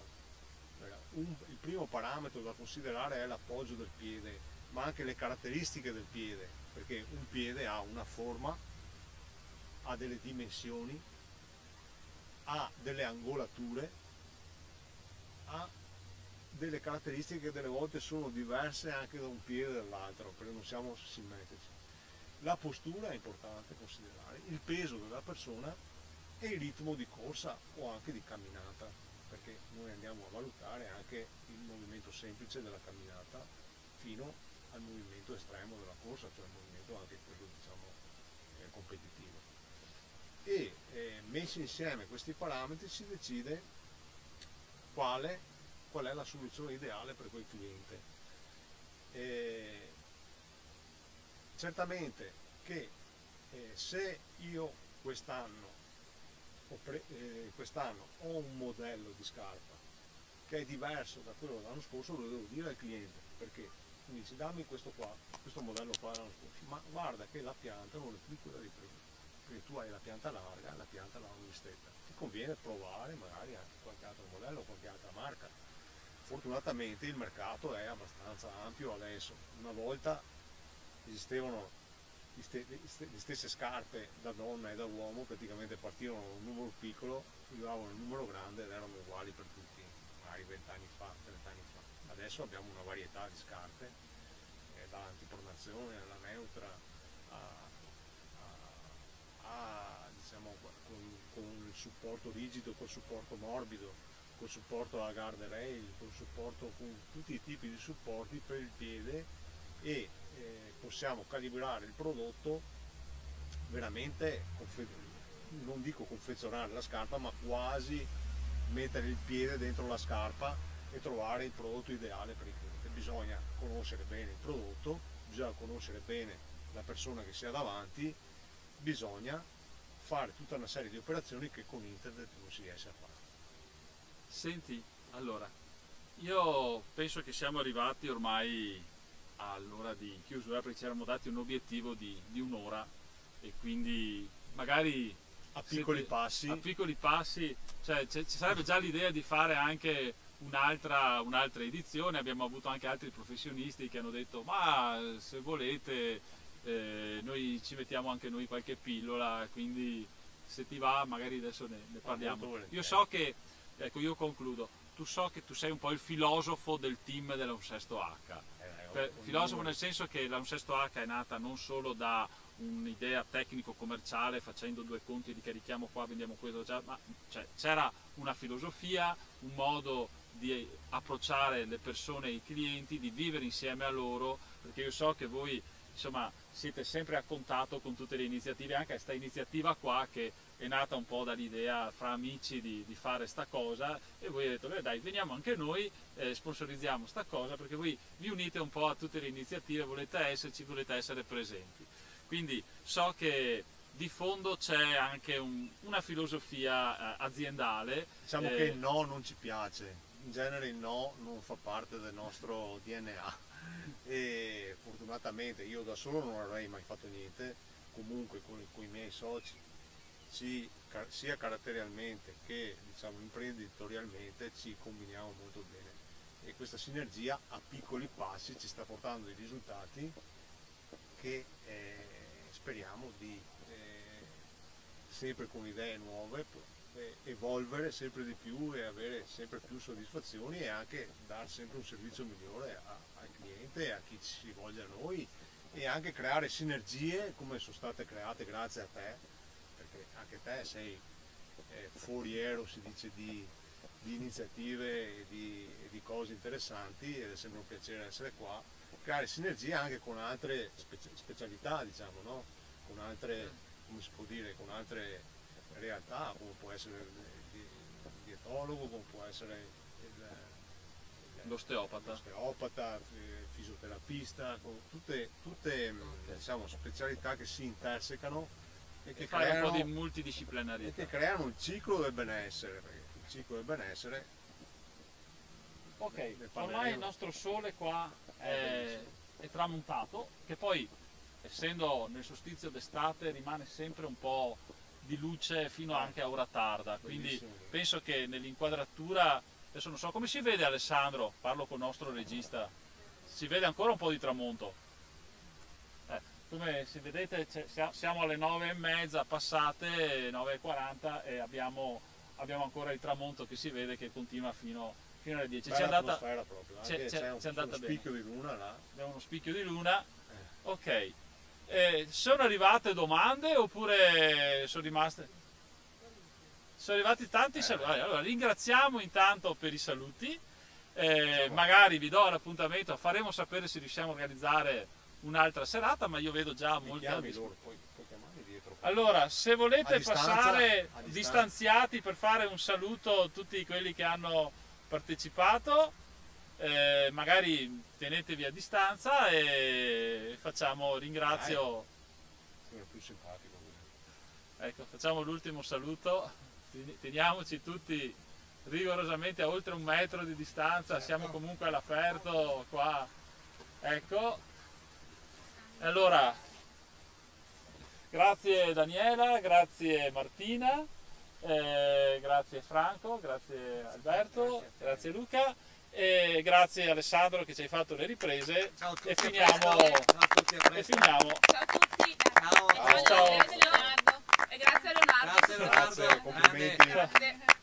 Speaker 1: Il primo parametro da considerare è l'appoggio del piede, ma anche le caratteristiche del piede, perché un piede ha una forma, ha delle dimensioni, ha delle angolature, ha delle caratteristiche che delle volte sono diverse anche da un piede dall'altro, perché non siamo simmetrici. La postura è importante considerare, il peso della persona e il ritmo di corsa o anche di camminata, perché noi andiamo a valutare anche il movimento semplice della camminata fino al movimento estremo della corsa, cioè il movimento anche quello competitivo. E messi insieme questi parametri si decide qual è la soluzione ideale per quel cliente. Certamente che se io quest'anno ho un modello di scarpa che è diverso da quello dell'anno scorso, lo devo dire al cliente, perché mi dice dammi questo qua, questo modello qua dell'anno scorso, ma guarda che la pianta non è più quella di prima, perché tu hai la pianta larga, la pianta l'hanno stretta, ti conviene provare magari anche qualche altro modello, qualche altra marca. Fortunatamente il mercato è abbastanza ampio adesso, una volta esistevano le stesse scarpe da donna e da uomo, praticamente partivano da un numero piccolo, arrivavano a un numero grande ed erano uguali per tutti, magari 20 anni fa, 30 anni fa. Adesso abbiamo una varietà di scarpe, dall'antipronazione alla neutra diciamo con il supporto rigido, col supporto morbido, col supporto alla guardrail, col supporto con tutti i tipi di supporti per il piede, e possiamo calibrare il prodotto veramente, non dico confezionare la scarpa, ma quasi mettere il piede dentro la scarpa e trovare il prodotto ideale per il cliente. Bisogna conoscere bene il prodotto, bisogna conoscere bene la persona che si ha davanti, bisogna fare tutta una serie di operazioni che con internet non si riesce a fare.
Speaker 2: Senti, allora, io penso che siamo arrivati ormai all'ora di chiusura, perché ci eravamo dati un obiettivo di un'ora, e quindi magari
Speaker 1: a piccoli passi,
Speaker 2: cioè ci sarebbe già l'idea di fare anche un'altra edizione. Abbiamo avuto anche altri professionisti che hanno detto ma se volete noi ci mettiamo anche noi qualche pillola, quindi se ti va magari adesso ne parliamo. Io so che, ecco, io concludo, so che tu sei un po' il filosofo del team della Unsesto H. Filosofo nel senso che la Unsesto H è nata non solo da un'idea tecnico-commerciale, facendo due conti di carichiamo qua, vendiamo questo, ma cioè, c'era una filosofia, un modo di approcciare le persone e i clienti, di vivere insieme a loro, perché io so che voi insomma siete sempre a contatto con tutte le iniziative, anche questa iniziativa qua che è nata un po' dall'idea fra amici di fare sta cosa, e voi avete detto dai, veniamo anche noi, sponsorizziamo sta cosa, perché voi vi unite un po' a tutte le iniziative, volete esserci, volete essere presenti. Quindi so che di fondo c'è anche una filosofia aziendale.
Speaker 1: Diciamo che il no non ci piace, in genere il no non fa parte del nostro DNA, e fortunatamente io da solo non avrei mai fatto niente, comunque con i miei soci sia caratterialmente che diciamo imprenditorialmente ci combiniamo molto bene, e questa sinergia a piccoli passi ci sta portando dei risultati che speriamo di sempre con idee nuove evolvere sempre di più e avere sempre più soddisfazioni, e anche dare sempre un servizio migliore al cliente e a chi ci voglia a noi, e anche creare sinergie come sono state create grazie a te, perché anche te sei foriero, si dice, di iniziative e di cose interessanti, ed è sempre un piacere essere qua, creare sinergie anche con altre specialità, diciamo, no? Con altre, come si può dire, con altre realtà, come può essere il dietologo, come può essere
Speaker 2: l'osteopata,
Speaker 1: fisioterapista, con tutte diciamo, specialità che si intersecano e che
Speaker 2: fare
Speaker 1: creano
Speaker 2: un po' di multidisciplinarietà,
Speaker 1: e che creano il ciclo del benessere, perché il ciclo del benessere.
Speaker 2: Ok, ormai il nostro sole qua è tramontato, che poi essendo nel solstizio d'estate rimane sempre un po' di luce fino anche a ora tarda, quindi penso che nell'inquadratura, adesso non so come si vede Alessandro, parlo con il nostro regista, si vede ancora un po' di tramonto, come si vedete siamo alle 9:30 passate, 9:40, e abbiamo ancora il tramonto che si vede che continua fino alle 10. C'è andata
Speaker 1: proprio, c'è uno spicchio di luna là.
Speaker 2: Abbiamo uno spicchio di luna, ok. Sono arrivate domande oppure sono rimaste? Sono arrivati tanti saluti. Allora ringraziamo intanto per i saluti, magari vi do l'appuntamento, faremo sapere se riusciamo a organizzare un'altra serata, ma io vedo già molti altri. Allora, se volete passare distanziati per fare un saluto a tutti quelli che hanno partecipato, magari tenetevi a distanza e ringrazio.
Speaker 1: Più simpatico.
Speaker 2: Ecco, facciamo l'ultimo saluto, teniamoci tutti
Speaker 5: rigorosamente a oltre 1 metro di distanza, siamo comunque all'aperto qua, ecco. Allora, grazie Daniela, grazie Martina, grazie Franco, grazie Alberto, grazie Luca e grazie Alessandro che ci hai fatto le riprese.
Speaker 6: Ciao a tutti,
Speaker 5: e
Speaker 6: a
Speaker 5: finiamo.
Speaker 6: presto. Ciao a tutti, a
Speaker 5: E
Speaker 6: presto.
Speaker 5: finiamo.
Speaker 4: Ciao a tutti.
Speaker 6: Ciao.
Speaker 4: E
Speaker 5: Ciao.
Speaker 4: Leonardo. E grazie a Leonardo.
Speaker 6: Grazie Leonardo.
Speaker 1: Grazie, complimenti.
Speaker 4: Grazie.